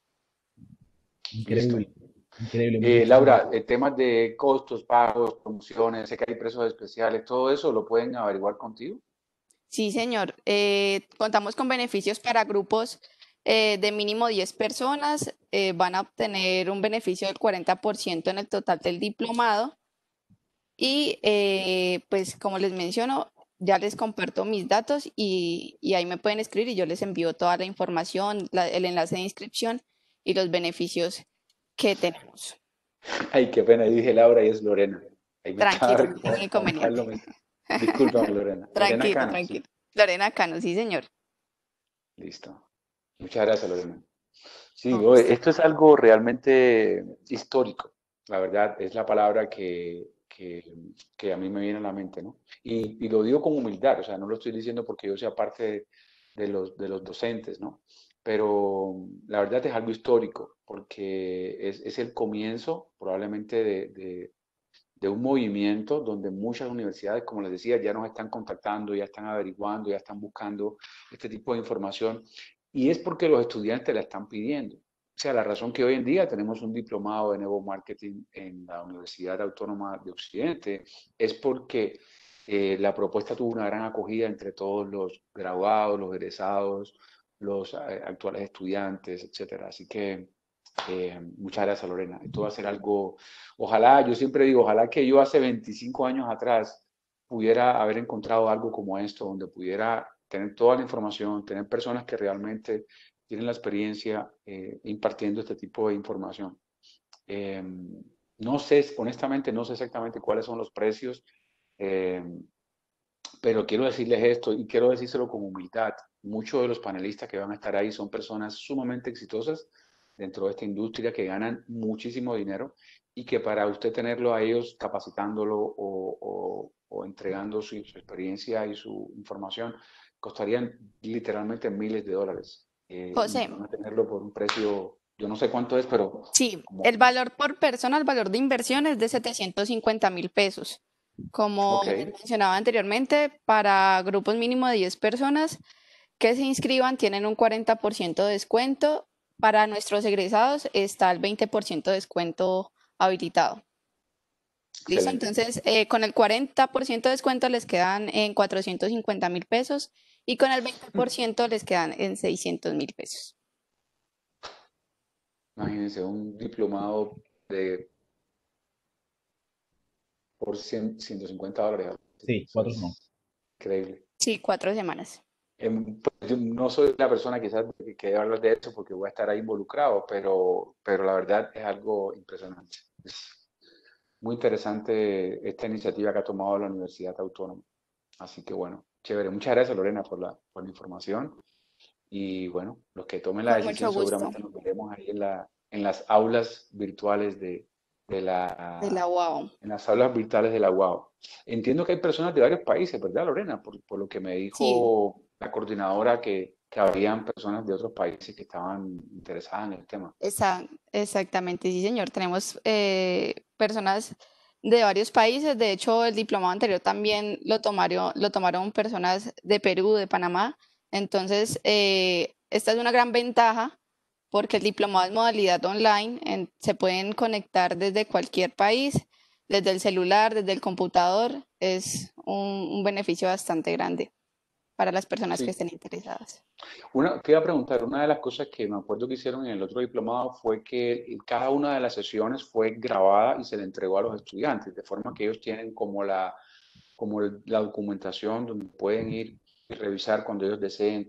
Increíble, increíble. Laura, temas de costos, pagos, promociones, sé que hay precios especiales, todo eso lo pueden averiguar contigo. Sí, señor. Contamos con beneficios para grupos de mínimo 10 personas. Van a obtener un beneficio del 40% en el total del diplomado. Y pues como les menciono, ya les comparto mis datos y ahí me pueden escribir y yo les envío toda la información, el enlace de inscripción y los beneficios que tenemos. Ay, qué pena, dije Laura y es Lorena. Ahí me Tranquilo, no hay inconveniente. Disculpa, Lorena. Tranquilo, Cano, tranquilo. ¿sí? Lorena Cano, sí, señor. Listo. Muchas gracias, Lorena. Sí, No, esto es algo realmente histórico. La verdad, es la palabra que a mí me viene a la mente, ¿no? Y lo digo con humildad, o sea, no lo estoy diciendo porque yo sea parte de los docentes, ¿no? Pero la verdad es algo histórico, porque es el comienzo probablemente de un movimiento donde muchas universidades, como les decía, ya nos están contactando, ya están averiguando, ya están buscando este tipo de información, y es porque los estudiantes la están pidiendo. O sea, la razón que hoy en día tenemos un diplomado de Network Marketing en la Universidad Autónoma de Occidente es porque la propuesta tuvo una gran acogida entre todos los graduados, los egresados, los actuales estudiantes, etcétera. Así que muchas gracias, Lorena. Esto va a ser algo, ojalá, yo siempre digo, ojalá que yo hace 25 años atrás pudiera haber encontrado algo como esto, donde pudiera tener toda la información, tener personas que realmente tienen la experiencia impartiendo este tipo de información. No sé, honestamente, no sé exactamente cuáles son los precios, pero quiero decirles esto y quiero decírselo con humildad. Muchos de los panelistas que van a estar ahí son personas sumamente exitosas dentro de esta industria que ganan muchísimo dinero y que para usted tenerlo a ellos capacitándolo o entregando su experiencia y su información costarían literalmente miles de dólares. José. Y van a tenerlo por un precio, yo no sé cuánto es, pero... Sí, el valor por persona, el valor de inversión es de 750.000 pesos. Como mencionaba anteriormente, para grupos mínimo de 10 personas que se inscriban tienen un 40% de descuento. Para nuestros egresados está el 20% de descuento habilitado. ¿Listo? Entonces, con el 40% de descuento les quedan en 450.000 pesos y con el 20% les quedan en 600.000 pesos. Imagínense, un diplomado por 150 dólares. Sí, 4 semanas. Increíble. Sí, 4 semanas. Pues yo no soy la persona quizás que debe hablar de esto porque voy a estar ahí involucrado, pero la verdad es algo impresionante. Es muy interesante esta iniciativa que ha tomado la Universidad Autónoma. Así que bueno, chévere. Muchas gracias, Lorena, por la información. Y bueno, los que tomen la Con mucho decisión gusto. seguramente nos veremos ahí en las aulas virtuales de de De la UAO. en las aulas virtuales de la UAO. Entiendo que hay personas de varios países, ¿verdad, Lorena? Por lo que me Sí, dijo la coordinadora que habían personas de otros países que estaban interesadas en el tema. exactamente, sí, señor. Tenemos personas de varios países. De hecho, el diplomado anterior también lo tomaron personas de Perú, de Panamá. Entonces, esta es una gran ventaja porque el diplomado es modalidad online. Se pueden conectar desde cualquier país, desde el celular, desde el computador. Es un beneficio bastante grande para las personas que Sí. estén interesadas. Te iba a preguntar, una de las cosas que me acuerdo que hicieron en el otro diplomado fue que cada una de las sesiones fue grabada y se le entregó a los estudiantes, de forma que ellos tienen la documentación donde pueden ir y revisar cuando ellos deseen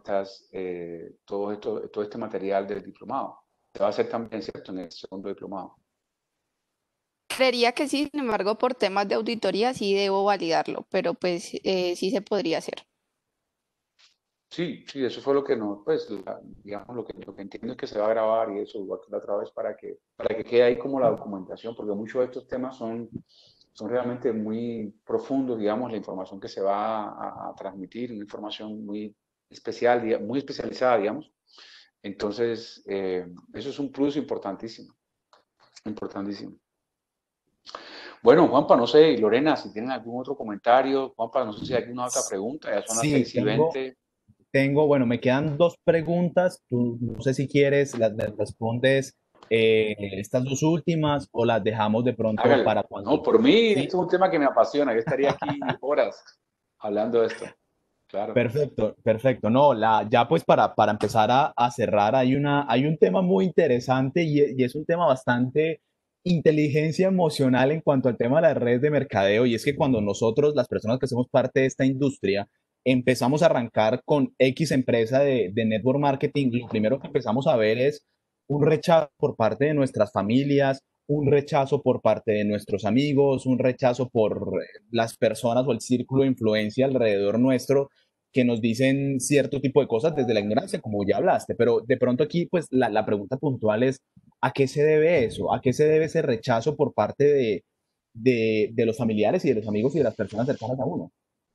todo este material del diplomado. Se va a hacer también, ¿cierto?, en el segundo diplomado. Creería que sí, sin embargo, por temas de auditoría sí debo validarlo, pero pues sí se podría hacer. Sí, sí, eso fue lo que no, pues, digamos, lo que entiendo es que se va a grabar y eso, igual que la otra vez, para que quede ahí como la documentación, porque muchos de estos temas son realmente muy profundos, digamos, la información que se va a transmitir, una información muy especial, muy especializada, digamos. Entonces, eso es un plus importantísimo, importantísimo. Bueno, Juanpa, no sé, y Lorena, si tienen algún otro comentario, Juanpa, no sé si hay alguna otra pregunta, ya son las Sí, 6:20. bueno, me quedan dos preguntas. Tú no sé si quieres, las respondes estas dos últimas o las dejamos de pronto Hágale. para No, cuando. por mí, esto Sí, es un tema que me apasiona. Yo estaría aquí horas hablando de esto. Claro. perfecto, perfecto. No, ya pues para empezar a cerrar, hay un tema muy interesante y es un tema bastante inteligencia emocional en cuanto al tema de las redes de mercadeo. Y es que cuando nosotros, las personas que somos parte de esta industria, empezamos a arrancar con X empresa de network marketing, lo primero que empezamos a ver es un rechazo por parte de nuestras familias, un rechazo por parte de nuestros amigos, un rechazo por las personas o el círculo de influencia alrededor nuestro que nos dicen cierto tipo de cosas desde la ignorancia, como ya hablaste, pero de pronto aquí, pues la pregunta puntual es, ¿a qué se debe eso? ¿A qué se debe ese rechazo por parte de los familiares y de los amigos y de las personas cercanas a uno?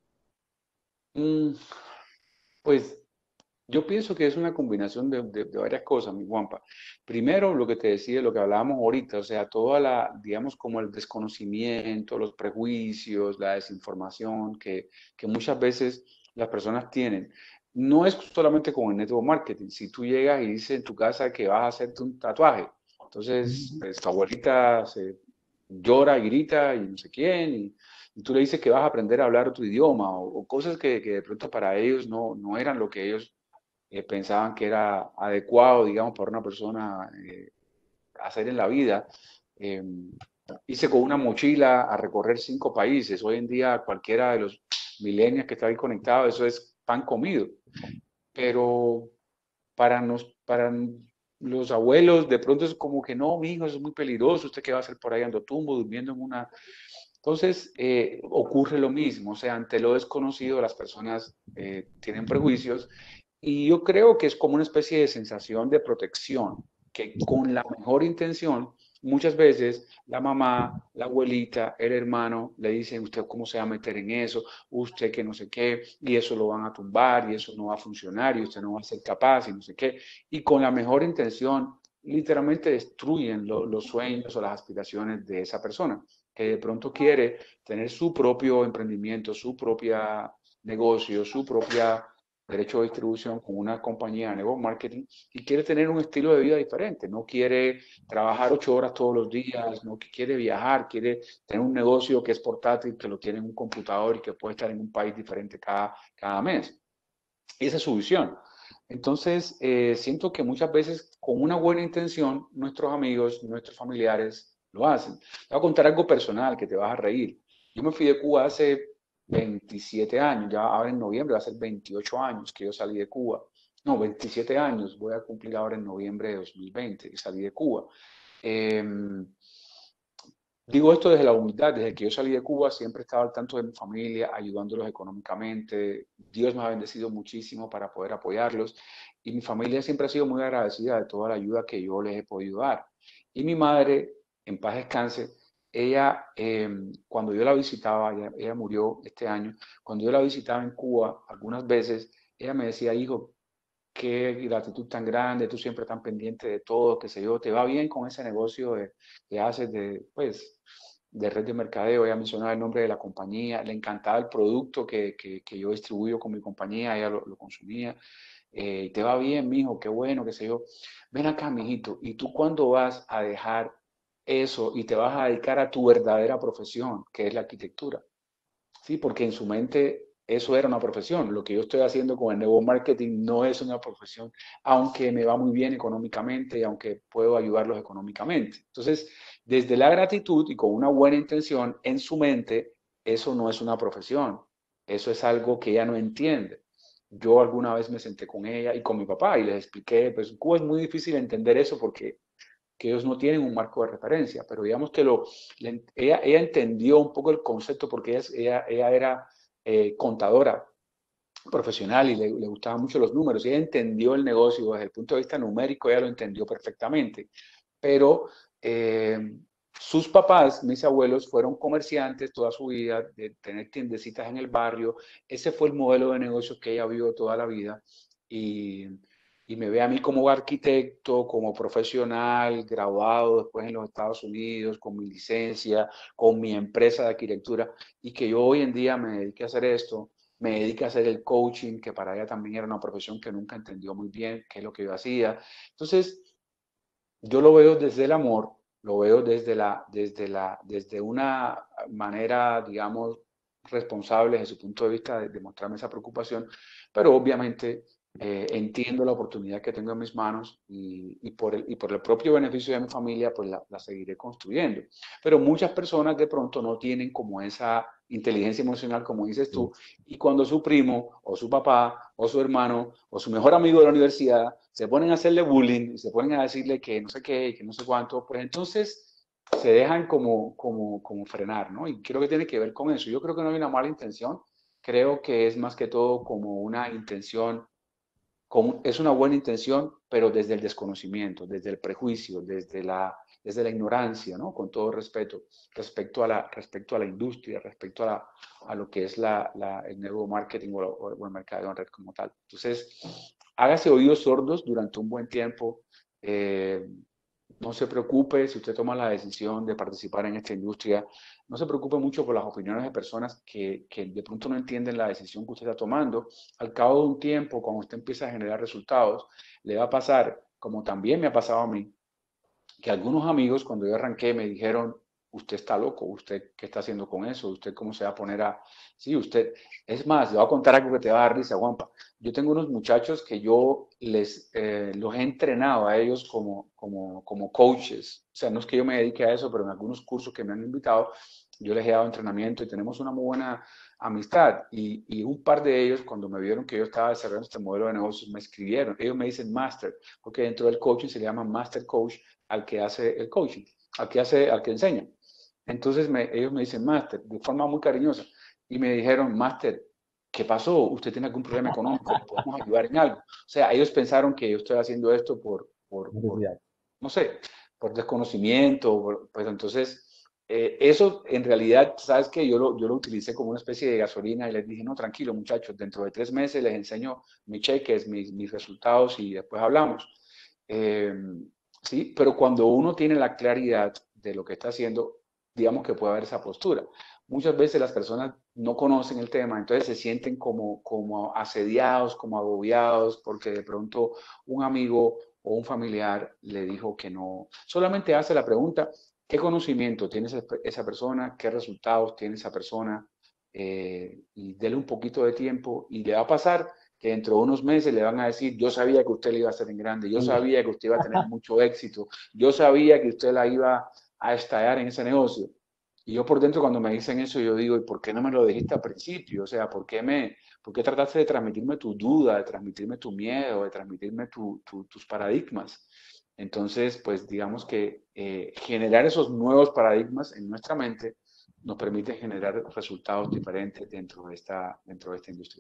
Mm, pues yo pienso que es una combinación de varias cosas, mi Juanpa. Primero, lo que te decía, lo que hablábamos ahorita, o sea, digamos, como el desconocimiento, los prejuicios, la desinformación que muchas veces las personas tienen. No es solamente con el network marketing. Si tú llegas y dices en tu casa que vas a hacerte un tatuaje, entonces pues, tu abuelita se llora y grita y no sé quién, y tú le dices que vas a aprender a hablar otro idioma o cosas que de pronto para ellos no eran lo que ellos pensaban que era adecuado, digamos, para una persona hacer en la vida. Eh, Hice con una mochila a recorrer 5 países. Hoy en día cualquiera de los millennials que está ahí conectado, eso es pan comido. Pero para los abuelos de pronto es como que no, mi hijo, eso es muy peligroso, usted qué va a hacer por ahí ando tumbo, durmiendo en una... Entonces ocurre lo mismo, o sea, ante lo desconocido las personas tienen prejuicios y yo creo que es como una especie de sensación de protección, que con la mejor intención, muchas veces la mamá, la abuelita, el hermano le dicen, usted cómo se va a meter en eso, usted que no sé qué, y eso lo van a tumbar, y eso no va a funcionar, y usted no va a ser capaz, y no sé qué. Y con la mejor intención, literalmente destruyen los sueños o las aspiraciones de esa persona, que de pronto quiere tener su propio emprendimiento, su propia negocio, su propia derecho de distribución con una compañía de network marketing y quiere tener un estilo de vida diferente, no quiere trabajar 8 horas todos los días, no quiere viajar, quiere tener un negocio que es portátil, que lo tiene en un computador y que puede estar en un país diferente cada mes. Esa es su visión. Entonces, siento que muchas veces con una buena intención, nuestros amigos, nuestros familiares lo hacen. Te voy a contar algo personal que te vas a reír. Yo me fui de Cuba hace 27 años, ya ahora en noviembre va a ser 28 años que yo salí de Cuba. No, 27 años, voy a cumplir ahora en noviembre de 2020 que salí de Cuba. Eh, Digo esto desde la humildad, desde que yo salí de Cuba siempre estaba al tanto de mi familia, ayudándolos económicamente. Dios me ha bendecido muchísimo para poder apoyarlos y mi familia siempre ha sido muy agradecida de toda la ayuda que yo les he podido dar. Y mi madre en paz descanse, ella, cuando yo la visitaba, ella murió este año, cuando yo la visitaba en Cuba, algunas veces, ella me decía, hijo, qué gratitud tan grande, tú siempre tan pendiente de todo, qué sé yo, te va bien con ese negocio que haces de, pues, de red de mercadeo. Ella mencionaba el nombre de la compañía, le encantaba el producto que yo distribuyo con mi compañía, ella lo consumía. Te va bien, mijo, qué bueno, qué sé yo. Ven acá, mijito, ¿y tú cuándo vas a dejar eso y te vas a dedicar a tu verdadera profesión, que es la arquitectura? Sí, porque en su mente eso era una profesión. Lo que yo estoy haciendo con el nuevo marketing no es una profesión, aunque me va muy bien económicamente y aunque puedo ayudarlos económicamente. Entonces, desde la gratitud y con una buena intención en su mente, eso no es una profesión. Eso es algo que ella no entiende. Yo alguna vez me senté con ella y con mi papá y les expliqué, pues en Cuba es muy difícil entender eso porque que ellos no tienen un marco de referencia, pero digamos que ella entendió un poco el concepto porque ella era contadora profesional y le gustaban mucho los números, y ella entendió el negocio desde el punto de vista numérico, ella lo entendió perfectamente, pero sus papás, mis abuelos, fueron comerciantes toda su vida, de tener tiendecitas en el barrio. Ese fue el modelo de negocios que ella vio toda la vida y, y me ve a mí como arquitecto, como profesional, graduado después en los Estados Unidos, con mi licencia, con mi empresa de arquitectura, y que yo hoy en día me dedique a hacer esto, me dedique a hacer el coaching, que para ella también era una profesión que nunca entendió muy bien qué es lo que yo hacía. Entonces, yo lo veo desde el amor, lo veo desde una manera, digamos, responsable desde su punto de vista de mostrarme esa preocupación, pero obviamente entiendo la oportunidad que tengo en mis manos y por el propio beneficio de mi familia, pues la seguiré construyendo. Pero muchas personas de pronto no tienen como esa inteligencia emocional, como dices tú, y cuando su primo o su papá o su hermano o su mejor amigo de la universidad se ponen a hacerle bullying, se ponen a decirle que no sé qué, que no sé cuánto, pues entonces se dejan como frenar, ¿no? Y creo que tiene que ver con eso. Yo creo que no hay una mala intención, creo que es más que todo como una intención, es una buena intención, pero desde el desconocimiento, desde el prejuicio, desde la ignorancia, ¿no? Con todo respeto, respecto a la industria, respecto a lo que es el nuevo marketing o el mercado en red como tal. Entonces, hágase oídos sordos durante un buen tiempo. eh, no se preocupe si usted toma la decisión de participar en esta industria. No se preocupe mucho por las opiniones de personas que de pronto no entienden la decisión que usted está tomando. Al cabo de un tiempo, cuando usted empieza a generar resultados, le va a pasar, como también me ha pasado a mí, que algunos amigos cuando yo arranqué me dijeron, usted está loco, usted qué está haciendo con eso, usted cómo se va a poner a... Sí, usted, es más, le voy a contar algo que te va a dar risa, Juanpa. Yo tengo unos muchachos que yo los he entrenado a ellos como coaches. O sea, no es que yo me dedique a eso, pero en algunos cursos que me han invitado, yo les he dado entrenamiento y tenemos una muy buena amistad. Y un par de ellos, cuando me vieron que yo estaba desarrollando este modelo de negocios, me escribieron. Ellos me dicen master, porque dentro del coaching se le llama master coach al que hace el coaching, al que enseña. Entonces ellos me dicen máster de forma muy cariñosa y me dijeron, máster, ¿qué pasó? ¿Usted tiene algún problema económico? ¿Le podemos ayudar en algo? O sea, ellos pensaron que yo estoy haciendo esto por Necesidad. no sé, por desconocimiento, pues entonces, eso en realidad, sabes que yo lo utilicé como una especie de gasolina y les dije, no, tranquilo muchachos, dentro de 3 meses les enseño mis cheques, mis resultados y después hablamos. Eh, sí, pero cuando uno tiene la claridad de lo que está haciendo, digamos que puede haber esa postura. Muchas veces las personas no conocen el tema, entonces se sienten como asediados, como agobiados, porque de pronto un amigo o un familiar le dijo que no. Solamente hace la pregunta, ¿qué conocimiento tiene esa persona? ¿Qué resultados tiene esa persona? Y dele un poquito de tiempo y le va a pasar que dentro de unos meses le van a decir, yo sabía que usted le iba a hacer en grande, yo sabía que usted iba a tener mucho éxito, yo sabía que usted la iba a estallar en ese negocio. Y yo por dentro cuando me dicen eso, yo digo, ¿y por qué no me lo dijiste al principio? O sea, ¿por qué trataste de transmitirme tu duda, de transmitirme tu miedo, de transmitirme tus paradigmas? Entonces, pues digamos que generar esos nuevos paradigmas en nuestra mente nos permite generar resultados diferentes dentro de esta industria.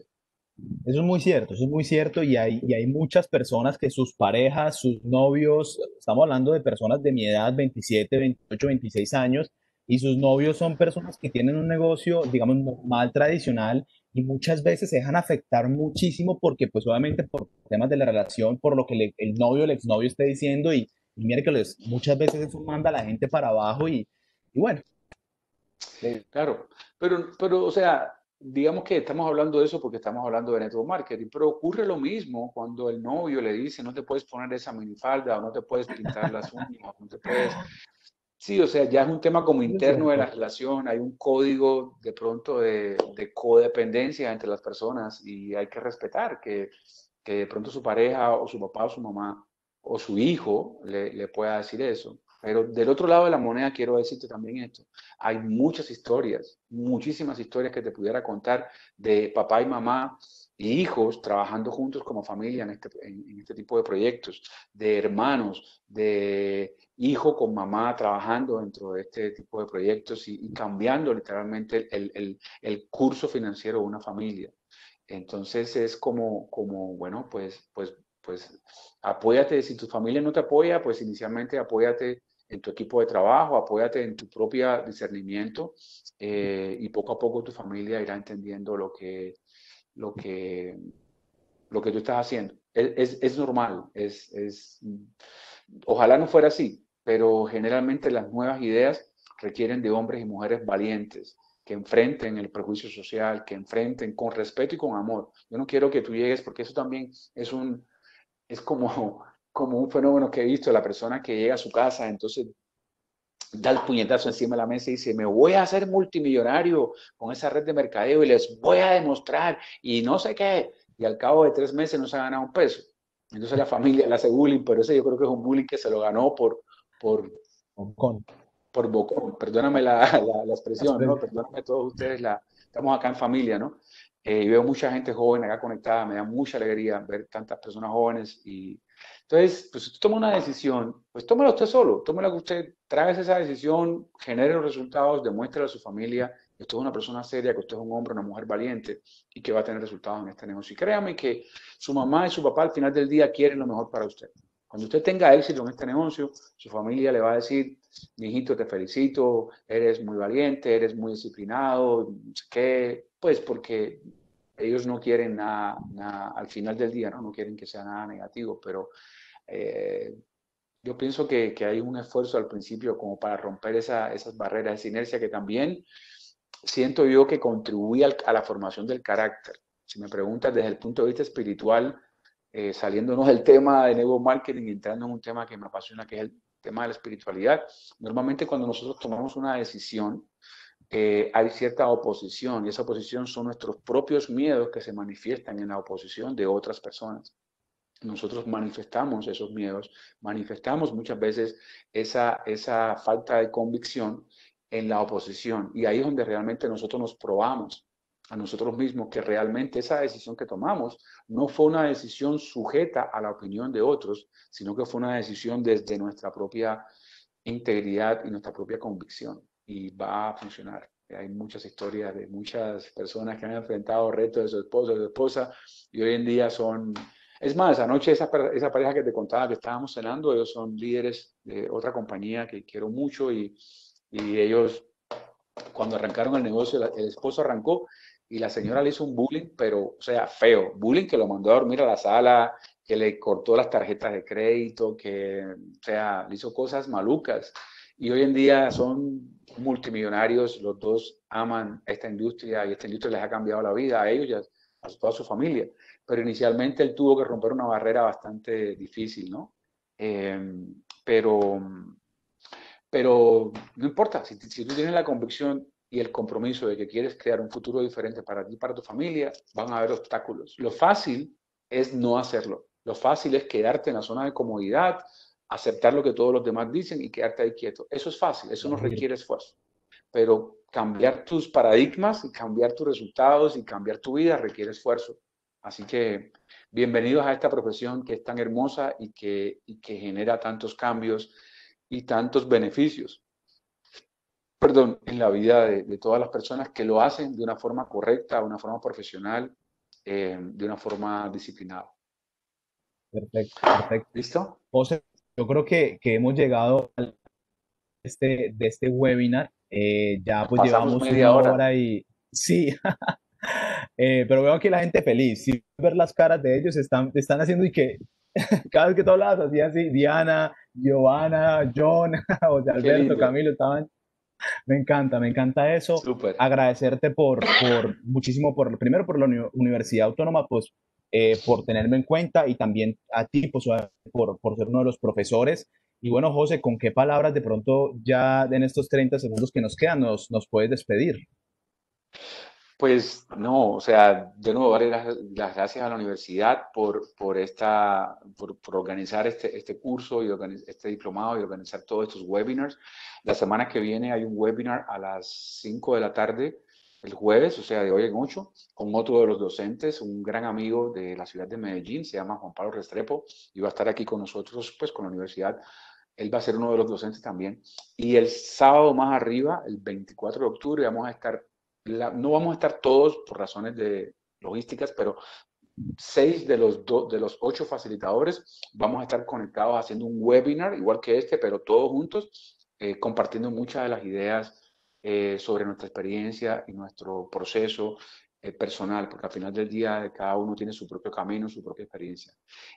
Eso es muy cierto, eso es muy cierto y hay muchas personas que sus parejas, sus novios, estamos hablando de personas de mi edad, 27, 28, 26 años, y sus novios son personas que tienen un negocio, digamos, normal, tradicional, y muchas veces se dejan afectar muchísimo porque pues obviamente por temas de la relación, por lo que el novio o el exnovio esté diciendo y miércoles, muchas veces eso manda a la gente para abajo y bueno, Claro, pero, o sea, digamos que estamos hablando de eso porque estamos hablando de network marketing, pero ocurre lo mismo cuando el novio le dice, no te puedes poner esa minifalda, o no te puedes pintar las uñas, o no te puedes... Sí, o sea, ya es un tema como eso es interno de la cierto. relación, hay un código de pronto de codependencia entre las personas y hay que respetar que de pronto su pareja o su papá o su mamá o su hijo le pueda decir eso. Pero del otro lado de la moneda quiero decirte también esto. Hay muchas historias, muchísimas historias que te pudiera contar de papá y mamá y hijos trabajando juntos como familia en este tipo de proyectos, de hermanos, de hijo con mamá trabajando dentro de este tipo de proyectos y cambiando literalmente el curso financiero de una familia. Entonces es como bueno, pues apóyate. Si tu familia no te apoya, pues inicialmente apóyate en tu equipo de trabajo, apóyate en tu propio discernimiento y poco a poco tu familia irá entendiendo lo que, lo que tú estás haciendo. Es normal, ojalá no fuera así, pero generalmente las nuevas ideas requieren de hombres y mujeres valientes que enfrenten el prejuicio social, que enfrenten con respeto y con amor. Yo no quiero que tú llegues, porque eso también es como un fenómeno que he visto, la persona que llega a su casa, entonces da el puñetazo encima de la mesa y dice, me voy a hacer multimillonario con esa red de mercadeo y les voy a demostrar y no sé qué. Y al cabo de 3 meses no se ha ganado un peso. Entonces la familia le hace bullying, pero ese yo creo que es un bullying que se lo ganó por, Con por bocón. Perdóname la expresión, ¿no? Perdóname todos ustedes, estamos acá en familia, ¿no? Y veo mucha gente joven acá conectada, me da mucha alegría ver tantas personas jóvenes y entonces, pues si tú tomas una decisión, pues tómala usted solo, tómala que usted, trágase esa decisión, genere los resultados, demuéstrele a su familia que usted es una persona seria, que usted es un hombre, una mujer valiente y que va a tener resultados en este negocio. Y créame que su mamá y su papá al final del día quieren lo mejor para usted. Cuando usted tenga éxito en este negocio, su familia le va a decir, mi hijito, te felicito, eres muy valiente, eres muy disciplinado, no sé qué, pues porque ellos no quieren nada, al final del día, ¿no? No quieren que sea nada negativo, pero eh, yo pienso que hay un esfuerzo al principio como para romper esas barreras, esa inercia que también siento yo que contribuye a la formación del carácter. Si me preguntas desde el punto de vista espiritual, saliéndonos del tema de network marketing y entrando en un tema que me apasiona, que es el tema de la espiritualidad, normalmente cuando nosotros tomamos una decisión, hay cierta oposición y esa oposición son nuestros propios miedos que se manifiestan en la oposición de otras personas. Nosotros manifestamos esos miedos, manifestamos muchas veces esa falta de convicción en la oposición. Y ahí es donde realmente nosotros nos probamos a nosotros mismos que realmente esa decisión que tomamos no fue una decisión sujeta a la opinión de otros, sino que fue una decisión desde nuestra propia integridad y nuestra propia convicción. Y va a funcionar. Hay muchas historias de muchas personas que han enfrentado retos de su esposo, de su esposa, y hoy en día son es más, anoche esa pareja que te contaba que estábamos cenando, ellos son líderes de otra compañía que quiero mucho y ellos cuando arrancaron el negocio, el esposo arrancó y la señora le hizo un bullying, pero, o sea, feo, bullying que lo mandó a dormir a la sala, que le cortó las tarjetas de crédito, que, o sea, le hizo cosas malucas. Y hoy en día son multimillonarios, los dos aman esta industria y esta industria les ha cambiado la vida a ellos y a toda su familia. Pero inicialmente él tuvo que romper una barrera bastante difícil, ¿no? Eh, pero pero no importa, si tú tienes la convicción y el compromiso de que quieres crear un futuro diferente para ti y para tu familia, van a haber obstáculos. Lo fácil es no hacerlo. Lo fácil es quedarte en la zona de comodidad, aceptar lo que todos los demás dicen y quedarte ahí quieto. Eso es fácil, eso no requiere esfuerzo. Pero cambiar tus paradigmas y cambiar tus resultados y cambiar tu vida requiere esfuerzo. Así que bienvenidos a esta profesión que es tan hermosa y que genera tantos cambios y tantos beneficios, perdón, en la vida de todas las personas que lo hacen de una forma correcta, de una forma profesional de una forma disciplinada. Perfecto, perfecto. ¿Listo? José, yo creo que hemos llegado a de este webinar. Ya Nos pues pasamos llevamos media una hora. hora y sí, pero veo que la gente feliz. Si ver las caras de ellos, están haciendo y que cada vez que tú hablabas, hacían así, Diana, Giovanna, John, José Qué Alberto, lindo. Camilo, estaban. Me encanta eso. Súper. Agradecerte por muchísimo, primero por la Universidad Autónoma, pues por tenerme en cuenta y también a ti pues, por ser uno de los profesores. Y bueno, José, ¿con qué palabras de pronto ya en estos 30 segundos que nos quedan nos puedes despedir? Pues no, o sea, de nuevo darle las gracias a la universidad por organizar este curso y este diplomado y organizar todos estos webinars. La semana que viene hay un webinar a las 5 de la tarde, el jueves, o sea, de hoy en 8, con otro de los docentes, un gran amigo de la ciudad de Medellín, se llama Juan Pablo Restrepo, y va a estar aquí con nosotros, pues con la universidad. Él va a ser uno de los docentes también. Y el sábado más arriba, el 24 de octubre, vamos a estar no vamos a estar todos por razones de logísticas, pero 6 de los 8 facilitadores vamos a estar conectados haciendo un webinar, igual que este, pero todos juntos, compartiendo muchas de las ideas sobre nuestra experiencia y nuestro proceso personal, porque al final del día cada uno tiene su propio camino, su propia experiencia.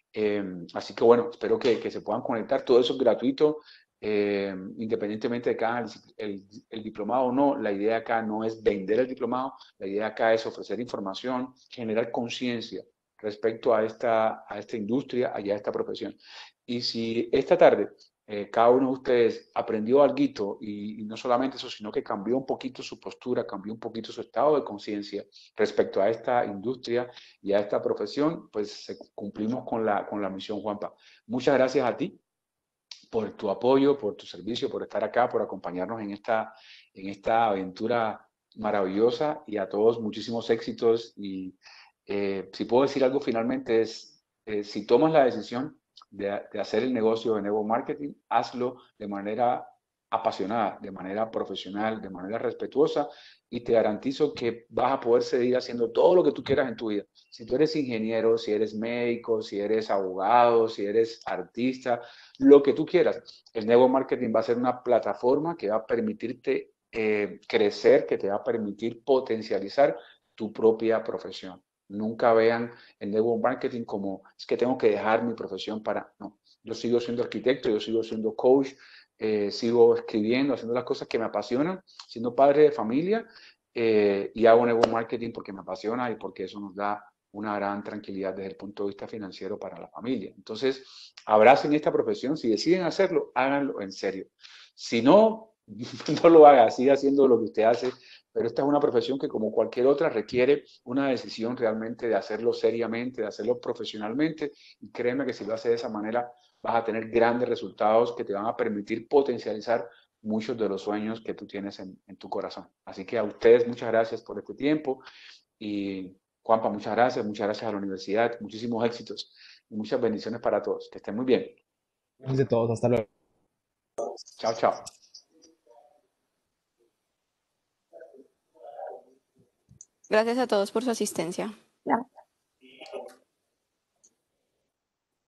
Así que bueno, espero que se puedan conectar, todo eso es gratuito. Independientemente de cada el diplomado o no, la idea acá no es vender el diplomado, la idea acá es ofrecer información, generar conciencia respecto a esta industria, a esta profesión. Y si esta tarde cada uno de ustedes aprendió algo y no solamente eso, sino que cambió un poquito su postura, cambió un poquito su estado de conciencia respecto a esta industria y a esta profesión, pues cumplimos con la misión, Juanpa. Muchas gracias a ti por tu apoyo, por tu servicio, por estar acá, por acompañarnos en esta aventura maravillosa y a todos muchísimos éxitos. Y si puedo decir algo finalmente es, si tomas la decisión de hacer el negocio de Network Marketing, hazlo de manera apasionada, de manera profesional, de manera respetuosa y te garantizo que vas a poder seguir haciendo todo lo que tú quieras en tu vida. Si tú eres ingeniero, si eres médico, si eres abogado, si eres artista, lo que tú quieras. El Network Marketing va a ser una plataforma que va a permitirte crecer, que te va a permitir potencializar tu propia profesión. Nunca vean el Network Marketing como es que tengo que dejar mi profesión para... No, yo sigo siendo arquitecto, yo sigo siendo coach, sigo escribiendo, haciendo las cosas que me apasionan, siendo padre de familia y hago Network Marketing porque me apasiona y porque eso nos da una gran tranquilidad desde el punto de vista financiero para la familia. Entonces, abracen esta profesión. Si deciden hacerlo, háganlo en serio. Si no, no lo haga, siga haciendo lo que usted hace. Pero esta es una profesión que, como cualquier otra, requiere una decisión realmente de hacerlo seriamente, de hacerlo profesionalmente. Y créeme que si lo hace de esa manera, vas a tener grandes resultados que te van a permitir potencializar muchos de los sueños que tú tienes en tu corazón. Así que a ustedes muchas gracias por este tiempo y Juanpa, muchas gracias a la universidad, muchísimos éxitos y muchas bendiciones para todos. Que estén muy bien. Gracias a todos, hasta luego. Chao, chao. Gracias a todos por su asistencia.